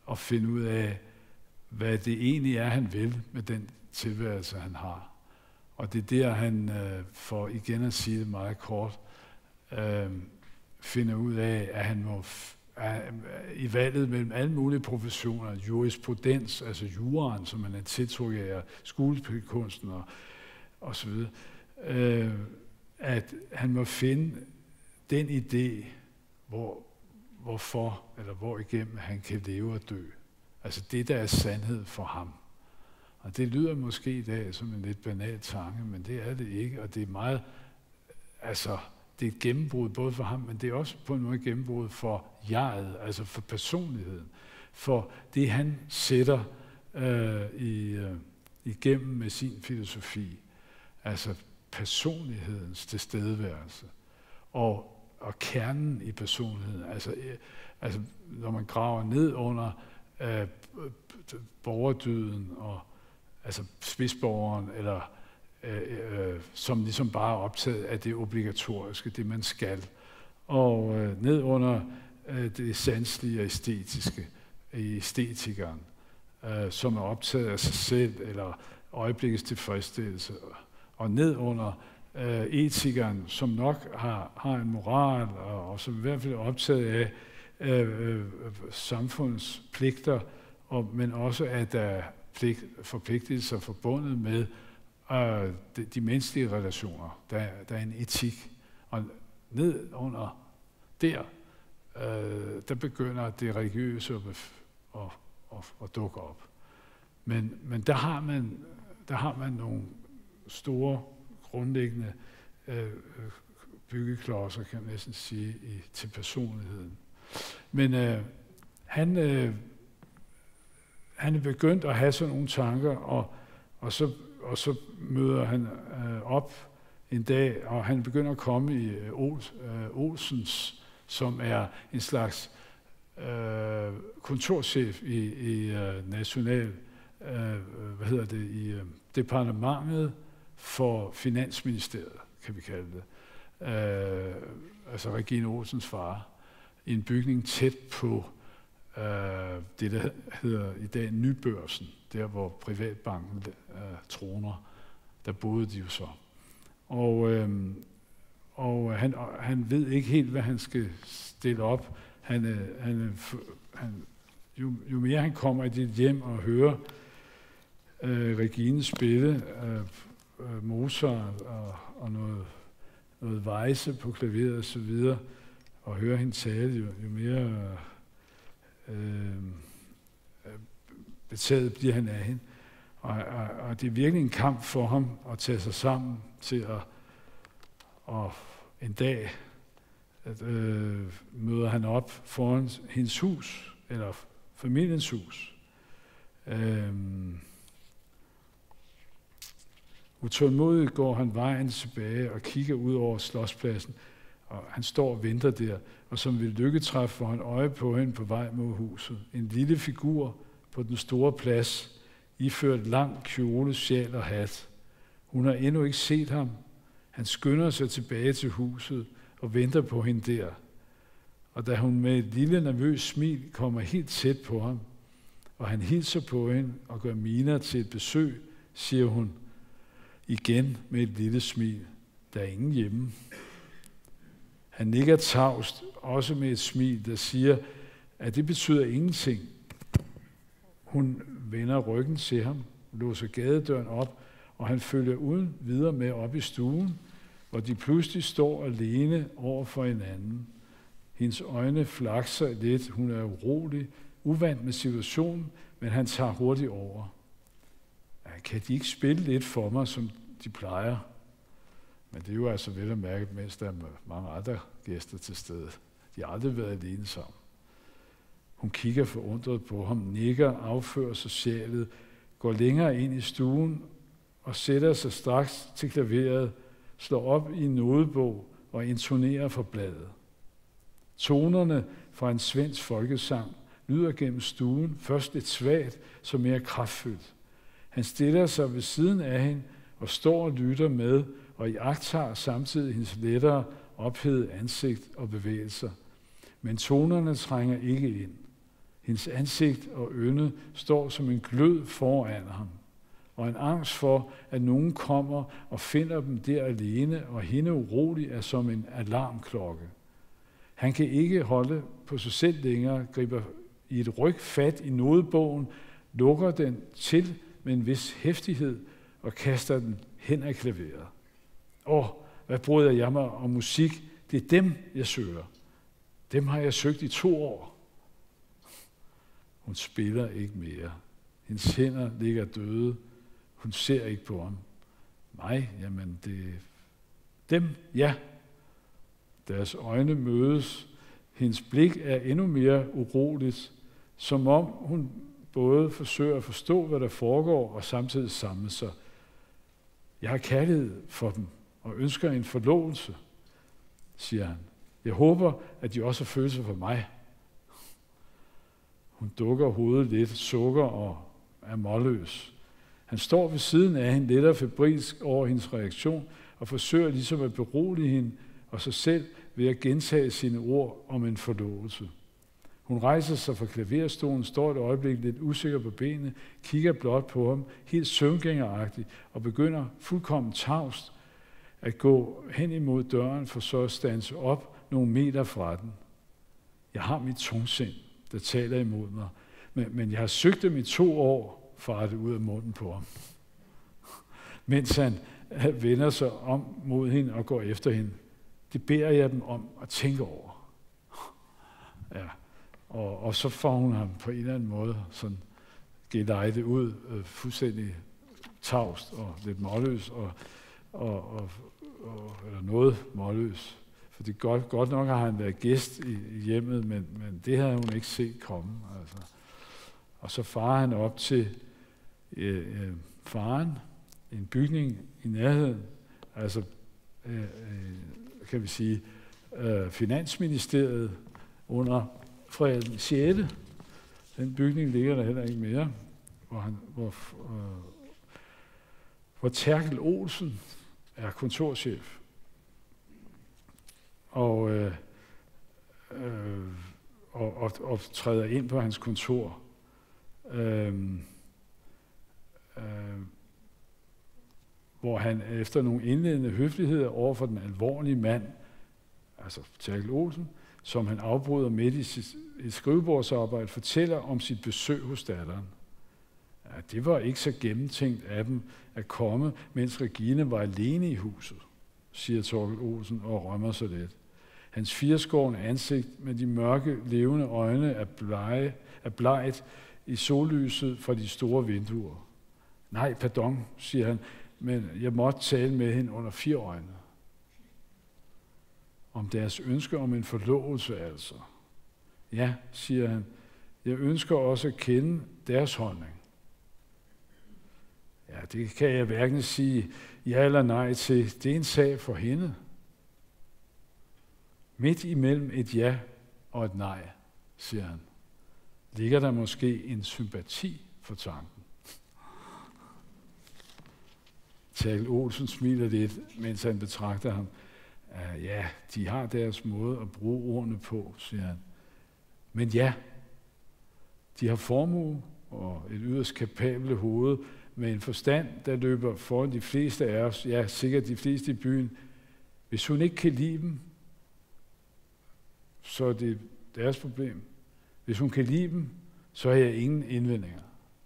at finde ud af, hvad det egentlig er, han vil med den tilværelse, han har. Og det er der, han, øh, for igen at sige det meget kort, øh, finder ud af, at han må f- er, i valget mellem alle mulige professioner, jurisprudens, altså juraen, som man er tiltrukket af, skuespilkunsten og, og så videre, øh, at han må finde den idé, hvor, hvorfor eller hvor igennem han kan leve og dø. Altså det, der er sandhed for ham. Og det lyder måske i dag som en lidt banal tanke, men det er det ikke, og det er meget, altså det er et gennembrud både for ham, men det er også på en måde et gennembrud for jeget, altså for personligheden, for det han sætter øh, i, øh, igennem med sin filosofi, altså personlighedens tilstedeværelse, og, og kernen i personligheden, altså, øh, altså når man graver ned under øh, borgerdyden og altså spidsborgeren, eller øh, øh, som ligesom bare er optaget af det obligatoriske, det man skal, og øh, ned under øh, det sanselige og æstetiske, i æstetikeren, øh, som er optaget af sig selv, eller øjeblikkets tilfredsstillelse, og ned under øh, etikeren, som nok har, har en moral, og, og som i hvert fald er optaget af øh, øh, samfundets pligter, og, men også at der er pligt, forpligtelser forbundet med øh, de, de menneskelige relationer. Der, der er en etik. Og ned under der, øh, der begynder det religiøse at, at, at, at dukke op. Men, men der, har man, der har man nogle store, grundlæggende øh, byggeklodser, kan man næsten sige, i, til personligheden. Men øh, han... Øh, Han er begyndt at have sådan nogle tanker, og, og, så, og så møder han øh, op en dag, og han begynder at komme i øh, Ols, øh, Olsens, som er en slags øh, kontorchef i, i øh, national, øh, hvad hedder det, i øh, departementet for Finansministeriet, kan vi kalde det. Øh, altså Regine Olsens far, i en bygning tæt på Uh, det, der hedder i dag Nybørsen, der hvor privatbanken uh, troner, der boede de jo så. Og, uh, og han, han ved ikke helt, hvad han skal stille op. Han, uh, han, han, jo, jo mere han kommer i dit hjem og hører uh, Regine spille uh, uh, Mozart og, og noget, noget Weisse på klaveret og så videre, og hører hende tale, jo, jo mere... Uh, Øh, betaget bliver han af hende. Og, og, og det er virkelig en kamp for ham at tage sig sammen til at og en dag at, øh, møder han op foran hendes hus, eller familiens hus. Øh, utålmodigt går han vejen tilbage og kigger ud over Slotspladsen, og han står og venter der, og som ved lykketræf får han øje på hende på vej mod huset. En lille figur på den store plads, iført lang kjole, sjal og hat. Hun har endnu ikke set ham. Han skynder sig tilbage til huset og venter på hende der. Og da hun med et lille nervøst smil kommer helt tæt på ham, og han hilser på hende og gør miner til et besøg, siger hun igen med et lille smil. Der er ingen hjemme. Han nikker tavst, også med et smil, der siger, at det betyder ingenting. Hun vender ryggen til ham, låser gadedøren op, og han følger uden videre med op i stuen, hvor de pludselig står alene over for hinanden. Hendes øjne flakser lidt, hun er urolig, uvant med situationen, men han tager hurtigt over. Kan de ikke spille lidt for mig, som de plejer? Men det er jo altså vel at mærke, mens der er mange andre gæster til stede. De har aldrig været alene sammen. Hun kigger forundret på ham, nikker, affører sig sjælet, går længere ind i stuen og sætter sig straks til klaveret, slår op i en nodebog og intonerer fra bladet. Tonerne fra en svensk folkesang lyder gennem stuen, først lidt svagt, så mere kraftfyldt. Han stiller sig ved siden af hende og står og lytter med, og iagttager samtidig hendes lettere, ophedede ansigt og bevægelser. Men tonerne trænger ikke ind. Hendes ansigt og ynde står som en glød foran ham, og en angst for, at nogen kommer og finder dem der alene, og hende urolig er som en alarmklokke. Han kan ikke holde på sig selv længere, griber i et ryg fat i nodebogen, lukker den til med en vis heftighed og kaster den hen ad klaveret. Åh, hvad bryder jeg mig om musik? Det er dem, jeg søger. Dem har jeg søgt i to år. Hun spiller ikke mere. Hendes hænder ligger døde. Hun ser ikke på ham. Nej, jamen det dem, ja. Deres øjne mødes. Hendes blik er endnu mere uroligt, som om hun både forsøger at forstå, hvad der foregår, og samtidig samle sig. Jeg har kærlighed for dem, og ønsker en forlovelse, siger han. Jeg håber, at de også har følelser for mig. Hun dukker hovedet lidt, sukker og er målløs. Han står ved siden af hende, lidt febrilsk over hendes reaktion, og forsøger ligesom at berolige hende og sig selv ved at gentage sine ord om en forlovelse. Hun rejser sig fra klaverstolen, står et øjeblik lidt usikker på benene, kigger blot på ham, helt søvngængeragtigt, og begynder fuldkommen tavst at gå hen imod døren, for så at standse op nogle meter fra den. Jeg har mit tungsind, der taler imod mig, men, men jeg har søgt dem i to år, farer det ud af munden på ham. Mens han vender sig om mod hende og går efter hende. Det beder jeg dem om at tænke over. Ja. Og, og så får hun ham på en eller anden måde sådan gelejdet ud, øh, fuldstændig tavst og lidt målløs, og, og, og, og, eller noget målløs. For det godt, godt nok har han været gæst i, i hjemmet, men, men det havde hun ikke set komme. Altså. Og så farer han op til øh, øh, faren, en bygning i nærheden, altså øh, øh, kan vi sige, øh, Finansministeriet under Frederik den sjette. Den bygning ligger der heller ikke mere, hvor, han, hvor, øh, hvor Terkel Olsen er kontorchef. Og, øh, øh, og, og, og træder ind på hans kontor. Øh, øh, hvor han efter nogle indledende høfligheder over for den alvorlige mand, altså Terkel Olsen, som han afbryder midt i sit i skrivebordsarbejde, fortæller om sit besøg hos datteren. Ja, det var ikke så gennemtænkt af dem at komme, mens Regine var alene i huset, siger Terkel Olsen og rømmer sig lidt. Hans fireskårne ansigt med de mørke, levende øjne er, blege, er bleget i sollyset fra de store vinduer. Nej, pardon, siger han, men jeg måtte tale med hende under fire øjne. Om deres ønske om en forlovelse altså. Ja, siger han, jeg ønsker også at kende deres holdning. Ja, det kan jeg hverken sige ja eller nej til. Det er en sag for hende. Midt imellem et ja og et nej, siger han, ligger der måske en sympati for tanken. Terkel Olsen smiler lidt, mens han betragter ham. Uh, ja, de har deres måde at bruge ordene på, siger han. Men ja, de har formue og et yderst kapable hoved med en forstand, der løber foran de fleste af os, ja, sikkert de fleste i byen. Hvis hun ikke kan lide dem, så er det deres problem. Hvis hun kan lide dem, så har jeg ingen indvendinger.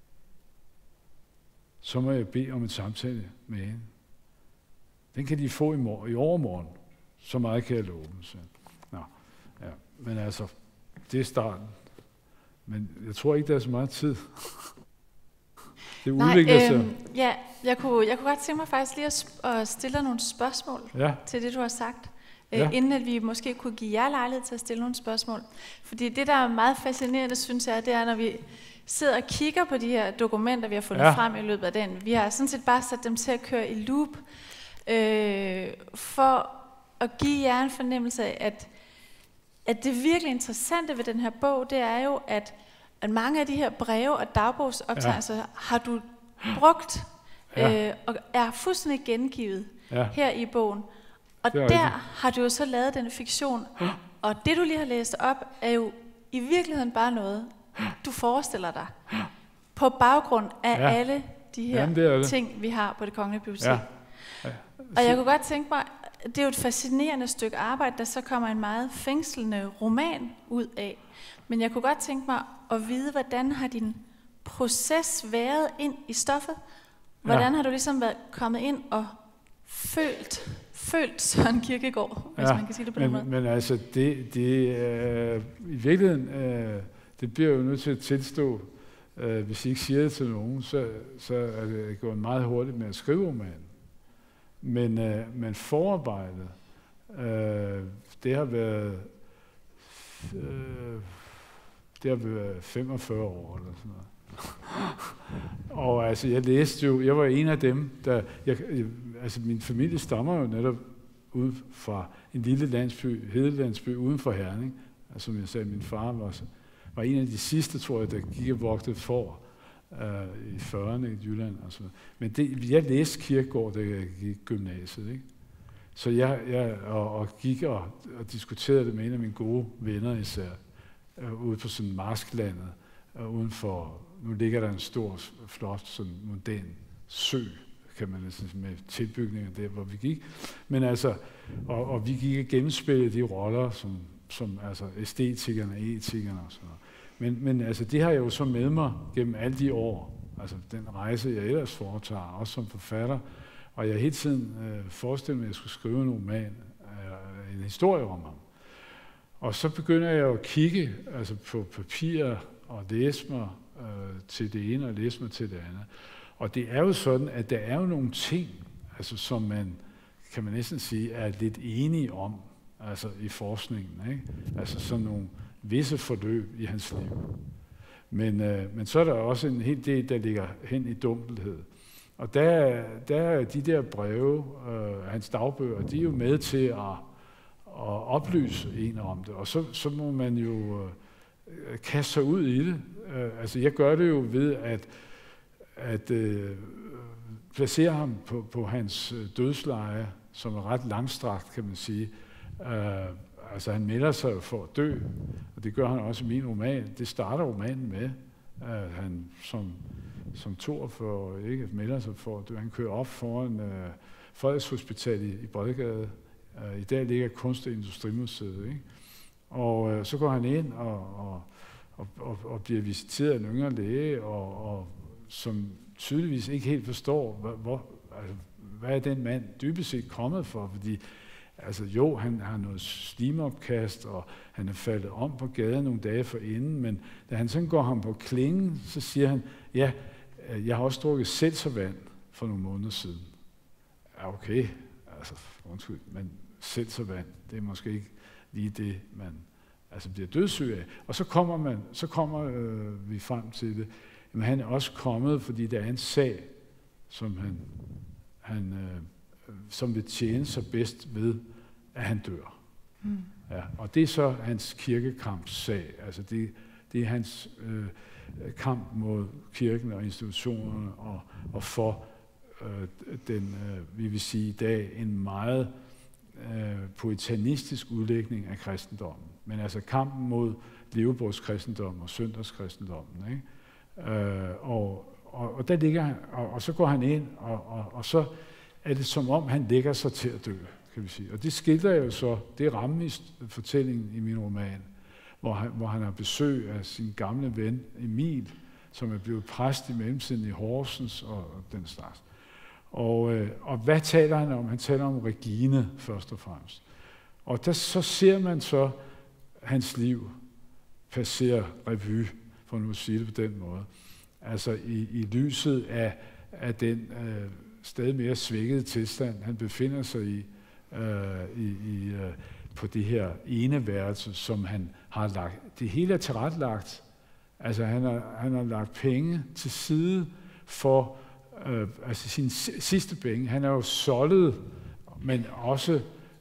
Så må jeg bede om en samtale med hende. Den kan de få i, morgen, i overmorgen. Så meget kan jeg love dem. Så. Nå, ja. Men altså, det er starten. Men jeg tror ikke, der er så meget tid. Det udvikler sig. Øh, ja, jeg kunne, jeg kunne godt tænke mig faktisk lige at, sp- at stille dig nogle spørgsmål ja. til det, du har sagt. Øh, ja. Inden at vi måske kunne give jer lejlighed til at stille nogle spørgsmål. Fordi det, der er meget fascinerende, synes jeg, det er, når vi sidder og kigger på de her dokumenter, vi har fundet ja. frem i løbet af den. Vi har sådan set bare sat dem til at køre i loop, øh, for at give jer en fornemmelse af, at, at det virkelig interessante ved den her bog, det er jo, at, at mange af de her breve og dagbogsoptegnelser ja. har du brugt ja. øh, og er fuldstændig gengivet ja. her i bogen. Og der rigtigt. har du jo så lavet den fiktion, og det du lige har læst op, er jo i virkeligheden bare noget, du forestiller dig, på baggrund af ja. alle de her Jamen, det det. ting, vi har på Det Kongelige Bibliotek. Ja. Ja. Og jeg kunne godt tænke mig, det er jo et fascinerende stykke arbejde, der så kommer en meget fængslende roman ud af. Men jeg kunne godt tænke mig at vide, hvordan har din proces været ind i stoffet? Hvordan ja. har du ligesom været kommet ind og følt, følt Søren Kierkegaard, hvis ja, man kan sige det på men, den måde? Men altså, det, det øh, i virkeligheden, øh, det bliver jo nødt til at tilstå, øh, hvis I ikke siger det til nogen, så, så er det gået meget hurtigt med at skrive romanen. Men, øh, men forarbejdet, øh, det har været, øh, det har været femogfyrre år eller sådan noget. Og altså, jeg læste jo, jeg var en af dem, der, jeg, altså min familie stammer jo netop ud fra en lille landsby, hedelandsby uden for Herning. Altså, som jeg sagde, min far var, var en af de sidste, tror jeg, der gik og vogtede får øh, i fyrrerne i Jylland. Og sådan. Men det, jeg læste Kierkegaard, da jeg gik i gymnasiet, ikke? Så jeg, jeg og, og gik og, og diskuterede det med en af mine gode venner især, øh, ude på sådan marsklandet, øh, uden for. Nu ligger der en stor, flot, sådan mondæn sø, kan man næsten med tilbygninger der, hvor vi gik. Men altså, og, og vi gik og gennemspillede de roller, som, som altså æstetikerne, etikerne og sådan noget. Men, men altså, det har jeg jo så med mig gennem alle de år, altså den rejse, jeg ellers foretager, også som forfatter, og jeg hele tiden øh, forestillede mig, at jeg skulle skrive en roman, øh, en historie om ham. Og så begynder jeg at kigge altså på papirer og læse mig øh, til det ene og læse mig til det andet. Og det er jo sådan, at der er jo nogle ting, altså, som man, kan man næsten sige, er lidt enige om, altså i forskningen, ikke? Altså sådan nogle visse forløb i hans liv. Men, øh, men så er der også en hel del, der ligger hen i dunkelhed. Og der, der er de der breve, øh, hans dagbøger, de er jo med til at, at oplyse en om det. Og så, så må man jo øh, kaste sig ud i det. Øh, altså jeg gør det jo ved at, at øh, placere ham på, på hans dødsleje, som er ret langstrakt, kan man sige. Øh, altså han melder sig for at dø, og det gør han også i min roman. Det starter romanen med, at han som, som toogfyrre ikke melder sig for at dø. Han kører op foran øh, Frederikshospitalet i, i Bredgade. Øh, I dag ligger Kunst- og Industrimuseet, ikke? Og øh, så går han ind og, og, og, og, og bliver visiteret af en yngre læge, og, og som tydeligvis ikke helt forstår, hvor, hvor, altså, hvad er den mand dybest set kommet for, fordi altså jo, han har noget slimopkast, og han er faldet om på gaden nogle dage forinden, men da han sådan går ham på klingen, så siger han, ja, jeg har også drukket seltservand for nogle måneder siden. Ja, okay, altså, undskyld, men seltservand, det er måske ikke lige det, man altså bliver dødssyg af. Og så kommer, man, så kommer øh, vi frem til det. Jamen, han er også kommet, fordi der er en sag, som han, han øh, som vil tjene sig bedst ved, at han dør. Mm. Ja, og det er så hans kirkekampssag. Altså det, det er hans øh, kamp mod kirken og institutionerne, og, og for øh, den, øh, vi vil sige i dag, en meget øh, puritanistisk udlægning af kristendommen. Men altså kampen mod levebrødskristendommen og søndagskristendommen, ikke? Øh, og, og, og der ligger han, og, og så går han ind, og, og, og så er det som om, han lægger sig til at dø, kan vi sige. Og det skildrer jo så, det er rammen i fortællingen i min roman, hvor han, hvor han har besøg af sin gamle ven Emil, som er blevet præst i mellemtiden i Horsens og, og den slags. Og, øh, og hvad taler han om? Han taler om Regine først og fremmest. Og der, så ser man så hans liv passere revue, for nu at sige det på den måde. Altså i, i lyset af, af den øh, stadig mere svækkede tilstand, han befinder sig i, øh, i, i øh, på det her ene værelse, som han har lagt. Det hele er tilrettelagt. Altså han har, han har lagt penge til side for øh, altså sin sidste penge. Han er jo soldet, men også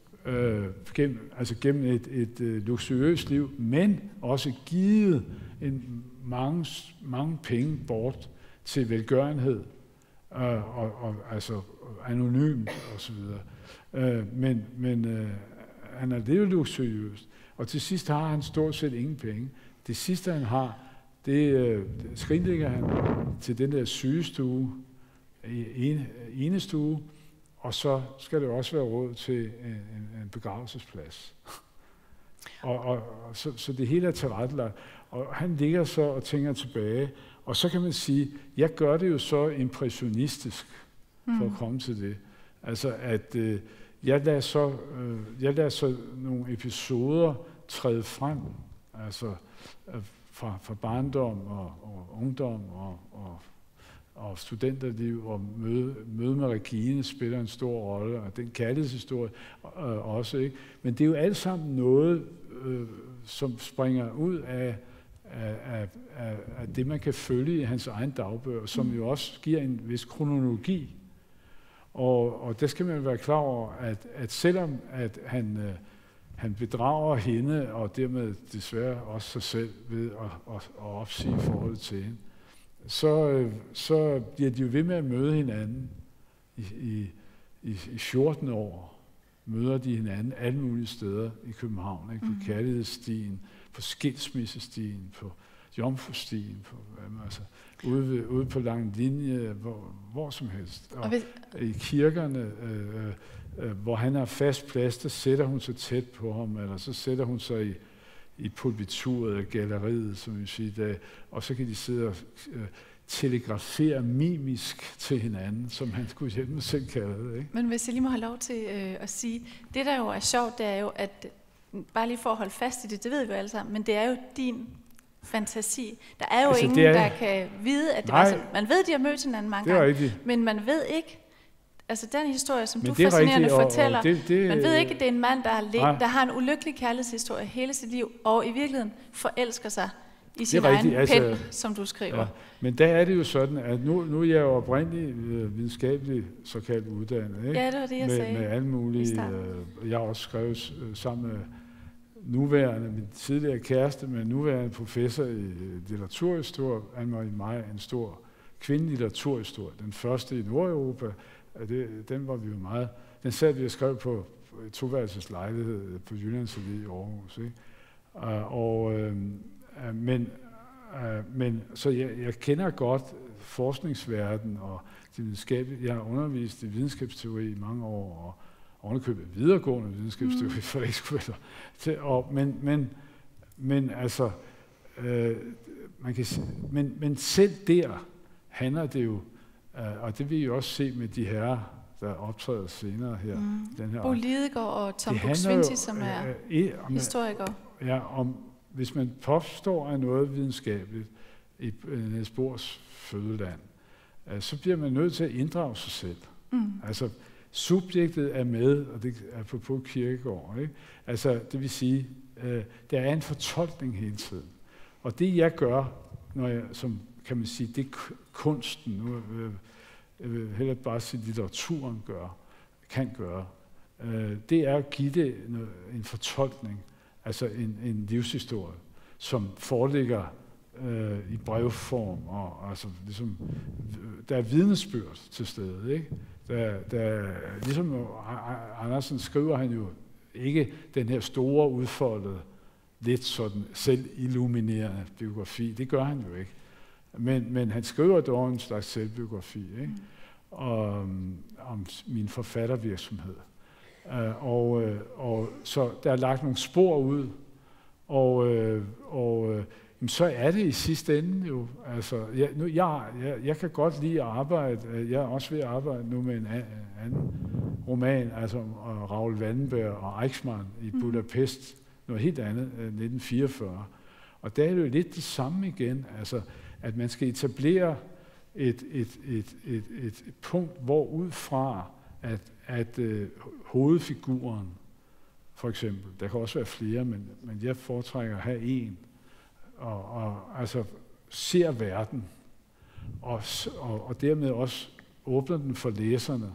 øh, gennem, altså gennem et, et øh, luksuriøst liv, men også givet en mange, mange penge bort til velgørenhed, øh, og, og altså anonymt og så videre. Øh, men men øh, han har levet luksuriøst, og til sidst har han stort set ingen penge. Det sidste han har, det øh, skrinlægger han til den der sygestue, ene, ene stue, og så skal det også være råd til en, en, en begravelsesplads. og, og, og så, så det hele er tilrettelagt. Og han ligger så og tænker tilbage, og så kan man sige, jeg gør det jo så impressionistisk, for mm. at komme til det. Altså at øh, jeg lader så, øh, jeg lader så nogle episoder træde frem, altså øh, fra, fra barndom og, og ungdom og, og, og studenterliv og møde, møde med Regine spiller en stor rolle, og den kærlighedshistorie øh, også, ikke? Men det er jo alt sammen noget, øh, som springer ud af, af, af, af, af det, man kan følge i hans egen dagbøger, som jo også giver en vis kronologi. Og, og der skal man være klar over, at, at selvom at han, øh, han bedrager hende, og dermed desværre også sig selv ved at, at, at opsige forholdet til hende, så, øh, så bliver de jo ved med at møde hinanden i, i, i, i fjorten år. Møder de hinanden alle mulige steder i København, ikke? På mm. Kærlighedsstien, på Skilsmissestien, på Jomfrustien, på, altså, ude, ved, ude på lang linje, hvor, hvor som helst. Og, og hvis... i kirkerne, øh, øh, hvor han har fast plads, der sætter hun sig tæt på ham, eller så sætter hun sig i, i pulpituret eller galleriet, som vi siger, der, og så kan de sidde og øh, telegrafere mimisk til hinanden, som han skulle hjælpe selv kalde det. Ikke? Men hvis jeg lige må have lov til øh, at sige, det der jo er sjovt, det er jo, at bare lige for at holde fast i det, det ved vi jo alle sammen, men det er jo din fantasi. Der er jo altså, ingen, er... der kan vide, at det Nej. var sådan. Man ved, de har mødt hinanden mange gange, rigtigt. Men man ved ikke, altså den historie, som men du fascinerende rigtigt, fortæller, og, og det, det, man ved ikke, at det er en mand, der har, let, der har en ulykkelig kærlighedshistorie hele sit liv, og i virkeligheden forelsker sig i sin egen pen, altså, som du skriver. Ja. Men der er det jo sådan, at nu, nu er jeg jo oprindeligt øh, videnskabeligt såkaldt uddannet. Ikke? Ja, det var det, jeg med, sagde. Med alle mulige, øh, jeg har også skrevet øh, sammen med nuværende, min tidligere kæreste, med nuværende professor i litteraturhistorie, Anne-Marie Meyer, en stor kvindelig litteraturhistorie. Den første i Nordeuropa, det, den var vi jo meget, den sad vi og skrev på toværelses lejlighed på Jyllands Allé i Aarhus. Ikke? Og, og, øh, men, øh, men, så jeg, jeg kender godt forskningsverden og det videnskabelige. Jeg har undervist i videnskabsteori i mange år, og ovenikøbet videregående videnskabsteori, mm. for det ikke skulle være til. Og, men, men, men altså, øh, man kan sige, men, men selv der handler det jo, øh, og det vil I jo også se med de herrer, der optræder senere her. Mm. Den her Bo Lidegaard og Tom Buk-Swienty, som er øh, øh, historiker. Ja, om hvis man påstår af noget videnskabeligt i Niels Bohrs fødeland, øh, så bliver man nødt til at inddrage sig selv. Mm. Altså, subjektet er med, og det er på, på Kierkegaard, ikke? Altså, det vil sige, øh, der er en fortolkning hele tiden. Og det jeg gør, når jeg, som kan man sige, det kunsten, nu øh, jeg vil heller bare sige, litteraturen gør, kan gøre, øh, det er at give det en, en fortolkning, altså en, en livshistorie, som foreligger øh, i brevform, og altså ligesom, der er vidnesbyrd til stede, ikke? Der, der, ligesom Andersen skriver han jo ikke den her store, udfoldede, lidt sådan selvilluminerende biografi. Det gør han jo ikke. Men, men han skriver dog en slags selvbiografi, ikke? Mm. Om, om min forfattervirksomhed. Uh, og, uh, og så der er lagt nogle spor ud, og, uh, og uh, jamen, så er det i sidste ende jo, altså, jeg, nu, jeg, jeg, jeg kan godt lide at arbejde, jeg er også ved at arbejde nu med en anden roman, altså uh, Raoul Wallenberg og Eichmann i mm. Budapest, noget helt andet, uh, nitten fireogfyrre. Og der er det jo lidt det samme igen, altså, at man skal etablere et, et, et, et, et, et punkt, hvor ud fra, at, at uh, hovedfiguren, for eksempel, der kan også være flere, men, men jeg foretrækker at have en, og, og altså ser verden, og, og, og dermed også åbner den for læserne.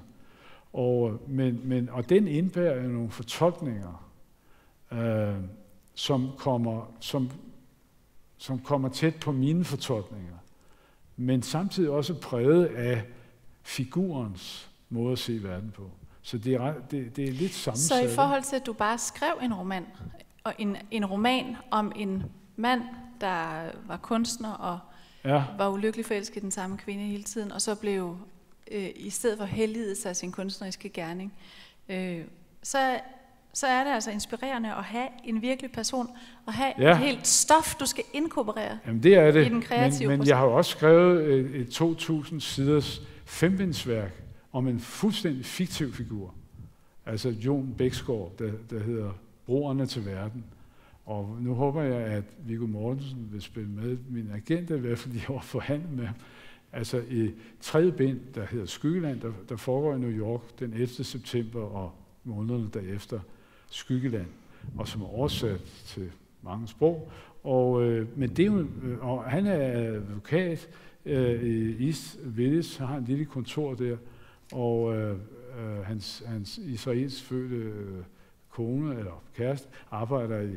Og, men, men, og den indbærer nogle fortolkninger, øh, som, kommer, som, som kommer tæt på mine fortolkninger, men samtidig også præget af figurens måde at se verden på. Så det er, det, det er lidt sammensat. Så i forhold til, at du bare skrev en roman, og en, en roman om en mand, der var kunstner og ja. var ulykkelig forelsket i den samme kvinde hele tiden, og så blev øh, i stedet for helliget sig sin kunstneriske gerning, øh, så, så er det altså inspirerende at have en virkelig person, og have ja. et helt stof, du skal inkorporere. Jamen det er det, i den kreative men, men jeg har jo også skrevet et, et to tusind siders fembindsværk om en fuldstændig fiktiv figur. Altså Jon Bæksgaard, der, der hedder Broerne til verden. Og nu håber jeg, at Viggo Mortensen vil spille med. Min agent er i hvert fald lige over forhandlet med ham. Altså i tredje bind, der hedder Skyggeland, der, der foregår i New York den ellevte september og månederne derefter, Skyggeland, og som er oversat til mange sprog. Og, øh, men det er jo, øh, og han er advokat øh, i East Village, har en lille kontor der, og øh, øh, hans, hans israelsk fødte øh, kone eller kæreste arbejder i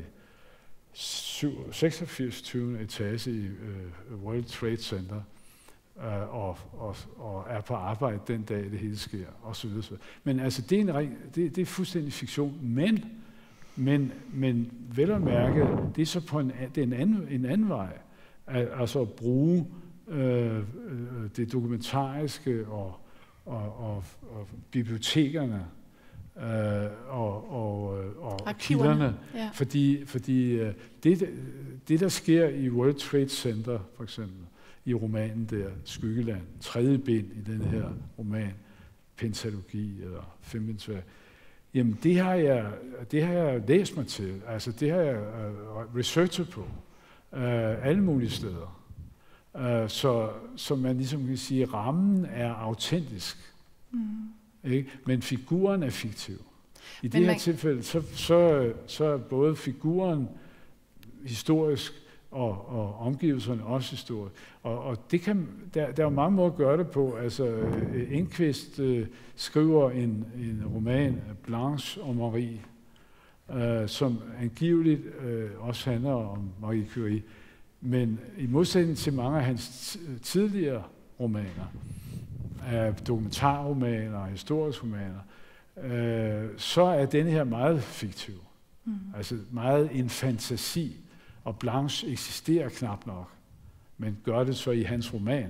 seksogfirs tyvende etage i øh, World Trade Center, øh, og, og, og er på arbejde den dag, det hele sker, og så videre. Men altså, det er, en ring, det, det er fuldstændig fiktion, men, men, men vel at mærke, det er så på en, det er en, anden, en anden vej, at, altså at bruge øh, det dokumentariske og, og, og, og bibliotekerne, Uh, og, og, og kilderne, ja. fordi, fordi uh, det, det, der sker i World Trade Center, for eksempel, i romanen der, Skyggeland, tredje bind i den her roman, Pentalogi eller Fembindsværk, jamen det har jeg, det har jeg læst mig til, altså det har jeg uh, researchet på, uh, alle mulige steder. Uh, så, så man ligesom kan sige, at rammen er autentisk. Mm. Ikke? Men figuren er fiktiv. I det her tilfælde, så, så, så er både figuren historisk, og, og omgivelserne også historisk. Og, og det kan, der, der er mange måder at gøre det på. Altså, Enquist øh, skriver en, en roman, Blanche og Marie, øh, som angiveligt øh, også handler om Marie Curie. Men i modsætning til mange af hans tidligere romaner, af dokumentarromaner og historiske romaner, øh, så er denne her meget fiktiv. Mm. Altså meget en fantasi, og Blanche eksisterer knap nok, men gør det så i hans roman.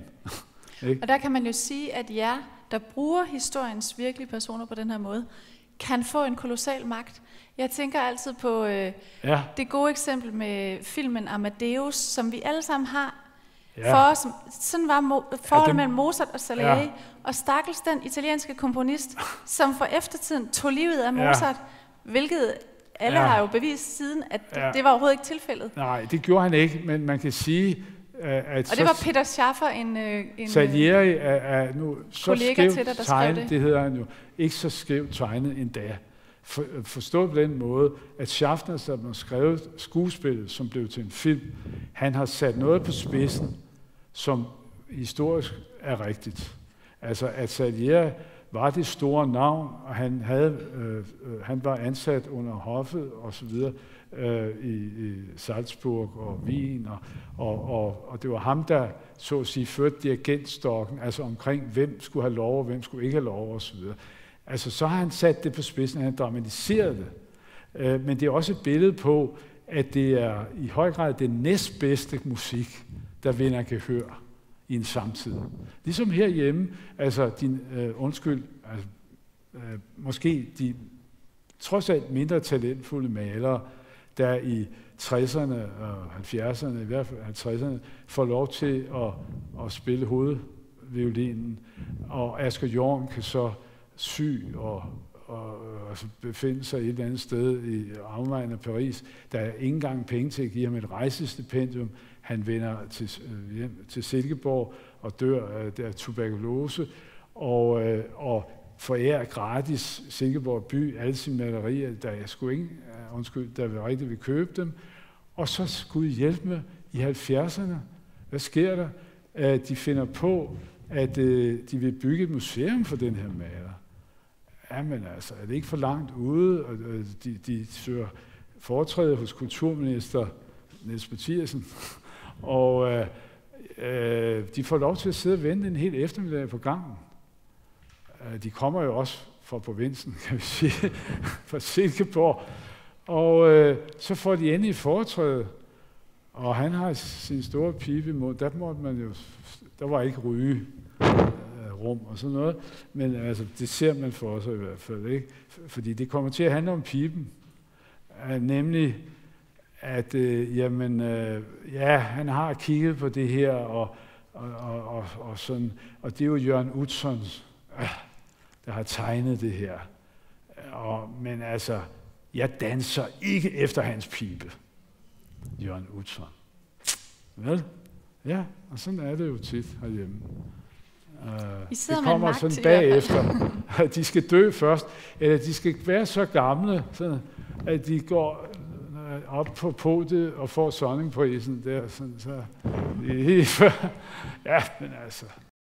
Og der kan man jo sige, at jer, der bruger historiens virkelige personer på den her måde, kan få en kolossal magt. Jeg tænker altid på øh, ja. det gode eksempel med filmen Amadeus, som vi alle sammen har. Ja. For os, sådan var mo- forholdet ja, mellem Mozart og Salieri, ja. og stakkels den italienske komponist, som for eftertiden tog livet af Mozart, ja. hvilket alle ja. har jo bevist siden, at ja. det var overhovedet ikke tilfældet. Nej, det gjorde han ikke, men man kan sige, at... Og det var Peter Schaffer, en, en Salieri er, er nu så kollega til dig, der tegnet, skrev det. Det hedder han jo, ikke så skævt tegnet endda. For, forstået på den måde, at Schaffner, som har skrevet skuespillet, som blev til en film, han har sat noget på spidsen, som historisk er rigtigt. Altså, at Salieri var det store navn, og han, havde, øh, han var ansat under hoffet og så videre øh, i, i Salzburg og Wien, og, og, og, og det var ham, der så at sige førte dirigentstokken, altså omkring, hvem skulle have lov, og hvem skulle ikke have lov, og så videre. Altså, så har han sat det på spidsen, han dramatiserede det. Øh, men det er også et billede på, at det er i høj grad det næstbedste musik, der vinder gehør i en samtid. Ligesom herhjemme, altså din, øh, undskyld, altså, øh, måske de trods alt mindre talentfulde malere, der i tresserne og halvfjerdserne, i hvert fald halvtredserne, får lov til at, at spille hovedviolinen, og Asger Jorn kan så sy og, og, og befinde sig et eller andet sted i omegnen af Paris. Der er ikke engang penge til at give ham et rejsestipendium. Han vender til, øh, hjem til Silkeborg og dør af, af tuberkulose, og, øh, og forærer gratis Silkeborg by alle sine malerier, der jeg skulle ikke, uh, undskyld, der vil rigtig vil købe dem. Og så skulle hjælpe med i halvfjerdserne. Hvad sker der? Uh, de finder på, at uh, de vil bygge et museum for den her maler. Jamen altså, er det ikke for langt ude? Og, uh, de, de søger foretræde hos kulturminister Niels Mathiasen, og øh, øh, de får lov til at sidde og vente en hel eftermiddag på gangen. Øh, de kommer jo også fra provinsen, kan vi sige, fra Silkeborg, og øh, så får de endelig foretræde, Og han har sin store pibe imod, der måtte man jo, der var ikke ryge rum og sådan noget, men altså, det ser man for sig i hvert fald, ikke? Fordi det kommer til at handle om piben, uh, nemlig at uh, jamen, uh, ja, han har kigget på det her, og, og, og, og, og sådan, og det er jo Jørgen Utzon, uh, der har tegnet det her. Og, men altså, jeg danser ikke efter hans pibe, Jørgen Utzon. Vel? Ja, og sådan er det jo tit herhjemme. Uh, det kommer sådan bagefter, at de skal dø først, eller de skal være så gamle, sådan, at de går uh, op på podiet og får sonningprisen der. Sådan, så, ja, men altså,